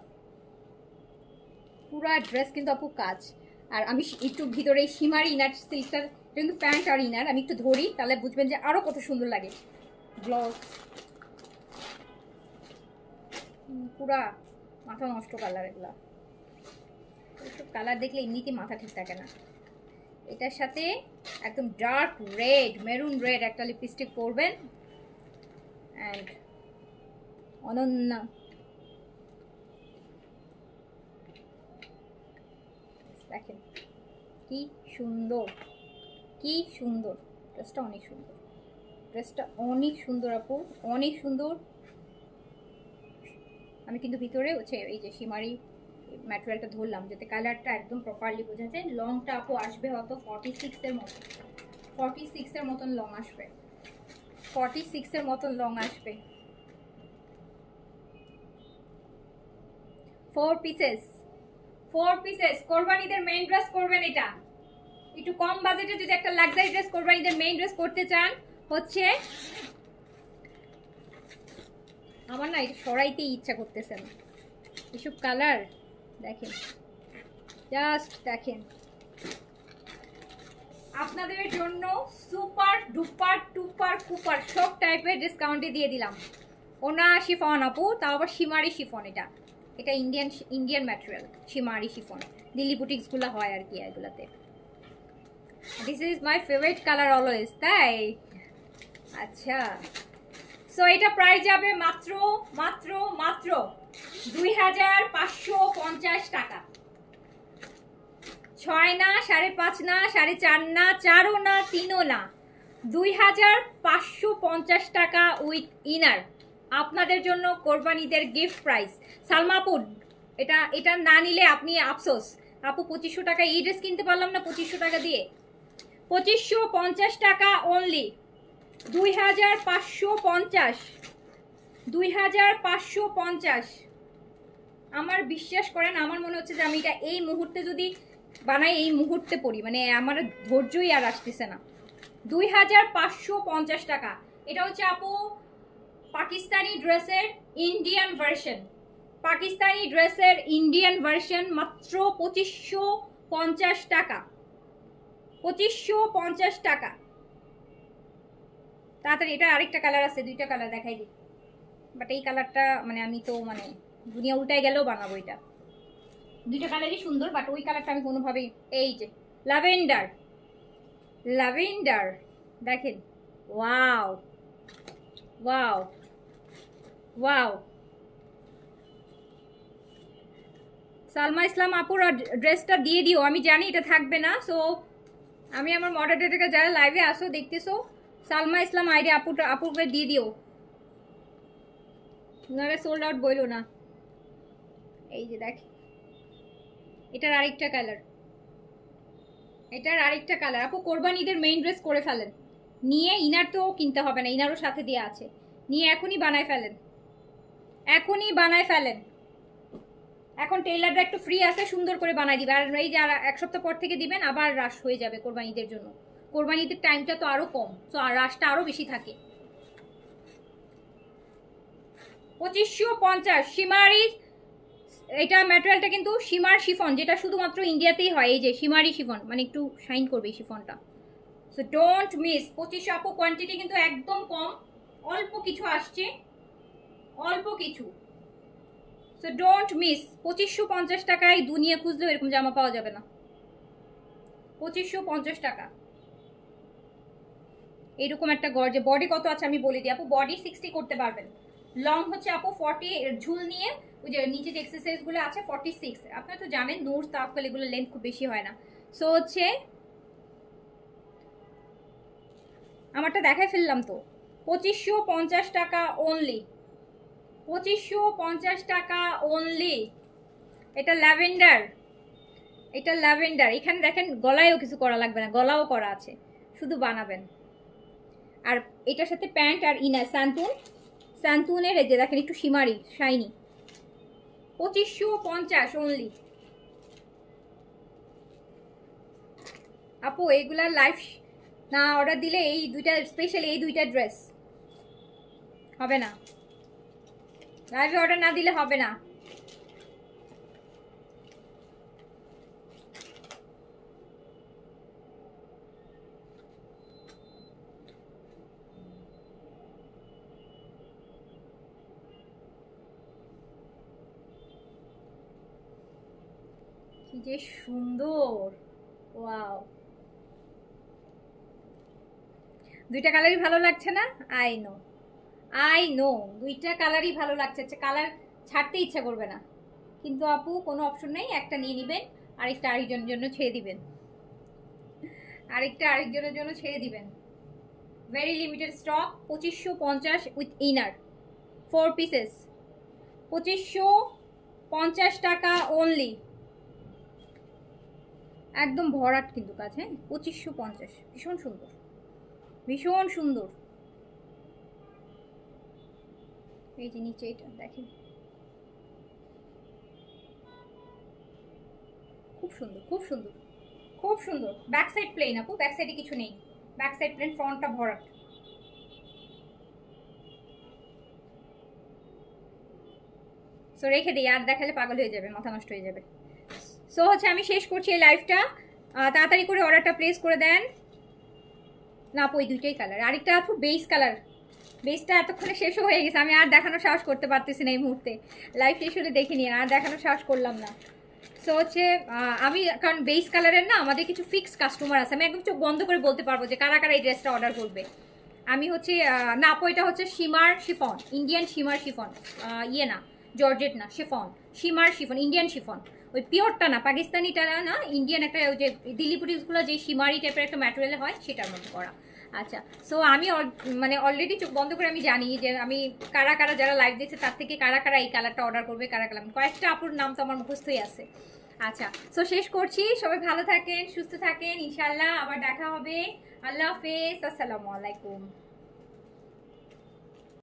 পুরা ড্রেস কিন্তু আপু কাজ। আর আমি একটু ভিতরে শিমারি ইনার সিল্কটার কিন্তু প্যান্ট আর ইনার আমি একটু ধরি, তাহলে বুঝবেন যে আরো কত সুন্দর লাগে। ব্লাউজ পুরা মাথা নষ্ট কালার, এগুলা এইসব কালার দেখলে এমনিতে মাথা ঠিক থাকে না। এটার সাথে একদম ডার্ক রেড, মেরুন রেড একটা লিপস্টিক পরবেন, অ্যান্ড অনন্য দেখেন কি সুন্দর, কি সুন্দর, ড্রেসটা অনেক সুন্দর, ড্রেসটা অনেক সুন্দর আপু, অনেক সুন্দর। আমি কিন্তু ভিতরে হচ্ছে এই যে শিমারি ম্যাটেরিয়ালটা ধরলাম যাতে কালারটা একদম প্রপারলি বোঝা যায়। লংটা আপু আসবে হয়তো 46 এর মতো, 46 এর মতন লং আসবে, 46 এর মতন লং আসবে। 4 পিসেস, 4 পিসেস কোরবানিদের মেইন ড্রেস করবেন। এটা একটু কম বাজেটে যদি একটা লাক্সারি ড্রেস কোরবানিদের মেইন ড্রেস করতে চান, হচ্ছে আমার না এটা সরাইতেই ইচ্ছা করতেছে না, এসব কালার দেখেন, জাস্ট দেখেন। আপনাদের জন্য সুপার ডুপার টুপার কুপার সব টাইপের ডিসকাউন্টে দিয়ে দিলাম। ওনা শিফন আপু, তাও আবার শিমারি শিফন। এটা এটা Indian material, shimmery chiffon. Delhi বুটিক্সগুলো হয় আর কি এগুলাতে। This is my favourite colour always, তাই? আচ্ছা, সো এটা প্রাইস যাবে মাত্র মাত্র মাত্র 2550 টাকা। 6 না, 5.5 না, 4.5 না, 4ও না, 3ও না, 2550 টাকা উইথ ইনার আপনাদের জন্য কোরবানিদের গিফট প্রাইস। সালমা আপু এটা এটা না নিলে আপনি আফসোস। আপু 2500 টাকা এই ড্রেস কিনতে পারলাম না 2500 টাকা দিয়ে। 2550 টাকা অনলি, 2550, 2550। আমার বিশ্বাস করেন, আমার মনে হচ্ছে যে আমি এটা এই মুহূর্তে যদি বানাই, এই মুহূর্তে পড়ি, মানে আমার ধৈর্যই আর আসতেছে না। 2550 টাকা। এটা হচ্ছে আপু পাকিস্তানি ড্রেসের ইন্ডিয়ান ভার্সন, পাকিস্তানি ড্রেসের ইন্ডিয়ান ভার্সন, মাত্র 2550 টাকা, 2550 টাকা। তাড়াতাড়ি, এটা আরেকটা কালার আছে, দুইটা কালার দেখাই দিই, বাট এই কালারটা মানে আমি তো মানে দুনিয়া উল্টায় গেলেও বানাবো এটা। দুইটা কালারই সুন্দর, বাট ওই কালারটা আমি কোনোভাবেই, এই যে ল্যাভেন্ডার, ল্যাভেন্ডার দেখেন, wow wow wow. Salma Islam আপুর ড্রেসটা দিয়ে দিও, আমি জানি এটা থাকবে না। সো আমি আমার মডারেটরকে যারা লাইভে আসো দেখতেছো, সালমা ইসলাম আইডি আপুকে দিয়ে দিও, ওনারা সোল্ড আউট বইলো না। এই যে দেখ, এটার আরেকটা কালার, এটার আরেকটা কালার। আপু কোরবানিদের মেইন ড্রেস করে ফেলেন, নিয়ে ইনার তো কিনতে হবে না, ইনারও সাথে দিয়ে আছে, নিয়ে এখনই বানায় ফেলেন, এখনই বানায় ফেলেন। এখন টেইলাররা একটু ফ্রি আছে, সুন্দর করে বানাই দিবে। আর এই যে এক সপ্তাহ পর থেকে দিবেন, আবার রাশ হয়ে যাবে কোরবানিদের জন্য। কোরবানিদের টাইমটা তো আরো কম, তো আর রাশটা আরো বেশি থাকে। 2550 শিমারি, এটা ম্যাটেরিয়ালটা কিন্তু শিমার শিফন, যেটা শুধুমাত্র ইন্ডিয়াতেই হয়। এই যে শিমারি শিফন, মানে একটু শাইন করবে এই শিফনটা। So don't miss. 2500 আপু, কোয়ান্টিটি কিন্তু একদম কম, অল্প কিছু আসছে, অল্প কিছু। So don't miss. 2550 টাকায় দুনিয়া খুঁজলেও এরকম জামা পাওয়া যাবে না। 2550 টাকা। এইরকম একটা গর্জে। বডি কত আছে আমি বলে দিই আপু, বডি 60 করতে পারবেন। লং হচ্ছে আপু 40, ঝুল নিয়ে ওই যে নিচে যে এক্সারসাইজগুলো আছে 46। আপনারা তো জানেন নূর তাওয়াক্কুল এগুলো লেন্থ খুব বেশি হয় না। সো হচ্ছে আমারটা দেখাই ফেললাম তো। 2550 টাকা অনলি, 2550 টাকা অনলি। এটা ল্যাভেন্ডার, এটা ল্যাভেন্ডার। এখানে দেখেন গলায়ও কিছু করা লাগবে না, গলাও করা আছে, শুধু বানাবেন। আর এটার সাথে প্যান্ট আর ইনার স্যান্টুন, স্যান্টুনের এই যে দেখেন একটু শিমারি শাইনি। 2550 অনলি। আপু এইগুলা লাইভ না অর্ডার দিলে এই দুইটা স্পেশাল, এই দুইটা ড্রেস হবে না, লাইভে অর্ডার না দিলে হবে না। কি যে সুন্দর, ওয়াও। দুইটা কালারই ভালো লাগছে না? আই নো, আই নো, দুইটা কালারই ভালো লাগছে, কালার ছাড়তে ইচ্ছা করবে না, কিন্তু আপু কোনো অপশন নেই, একটা নিয়ে নেবেন। আরেকজনের জন্য ছেড়ে দিবেন, আরেকজনের জন্য ছেড়ে দিবেন। Very limited stock, 2550 with inner, 4 pieces, 2550 টাকা অনলি। একদম ভরাট কিন্তু কাজ, হ্যাঁ 2550, ভীষণ সুন্দর, ভীষণ সুন্দর। এই যে নিচে এটা দেখেন, খুব সুন্দর, খুব সুন্দর, খুব সুন্দর। ব্যাক সাইড প্লেন আপু, ব্যাক সাইডে কিছু নেই, ব্যাক সাইড প্লেন, ফ্রন্টটা ভরাট। সো রেখে দিই, আর দেখালে পাগল হয়ে যাবে, মাথা নষ্ট হয়ে যাবে। সো হচ্ছে আমি শেষ করছি এই লাইভটা, তাড়াতাড়ি করে অর্ডারটা প্লেস করে দেন। না আপু ওই দুইটাই কালার, আরেকটা আপু বেস কালার, বেসটা এতক্ষণে শেষও হয়ে গেছে, আমি আর দেখানোর সাহস করতে পারতেছি না এই মুহূর্তে, লাইভ শেষ হলে দেখিনি, আর দেখানোর সাহস করলাম না। সো হচ্ছে আমি, কারণ বেস কালারের না আমাদের কিছু ফিক্স কাস্টমার আছে, আমি একদম চোখ বন্ধ করে বলতে পারবো যে কারা কারা এই ড্রেসটা অর্ডার করবে। আমি হচ্ছে না আপু এটা হচ্ছে shimmer chiffon, Indian shimmer chiffon, ইয়ে না জর্জেট না, chiffon, shimmer chiffon, Indian chiffon, ওই পিওরটা না, পাকিস্তানিটা না, ইন্ডিয়ান একটা ওই যে দিল্লি বুটিক্সগুলো যে শিমারি টাইপের একটা ম্যাটেরিয়াল হয় সেটার মধ্যে করা। আচ্ছা, সো আমি মানে অলরেডি চোখ বন্ধ করে আমি জানি যে আমি কারা কারা যারা লাইভ দিচ্ছে তার থেকে কারা কারা এই কালারটা অর্ডার করবে, কারা কালার, কয়েকটা আপুর নাম তো আমার মুখস্থই আছে। আচ্ছা, সো শেষ করছি, সবাই ভালো থাকেন, সুস্থ থাকেন, ইনশাল্লাহ আবার দেখা হবে। আল্লাহ হাফেজ, আসসালামু আলাইকুম।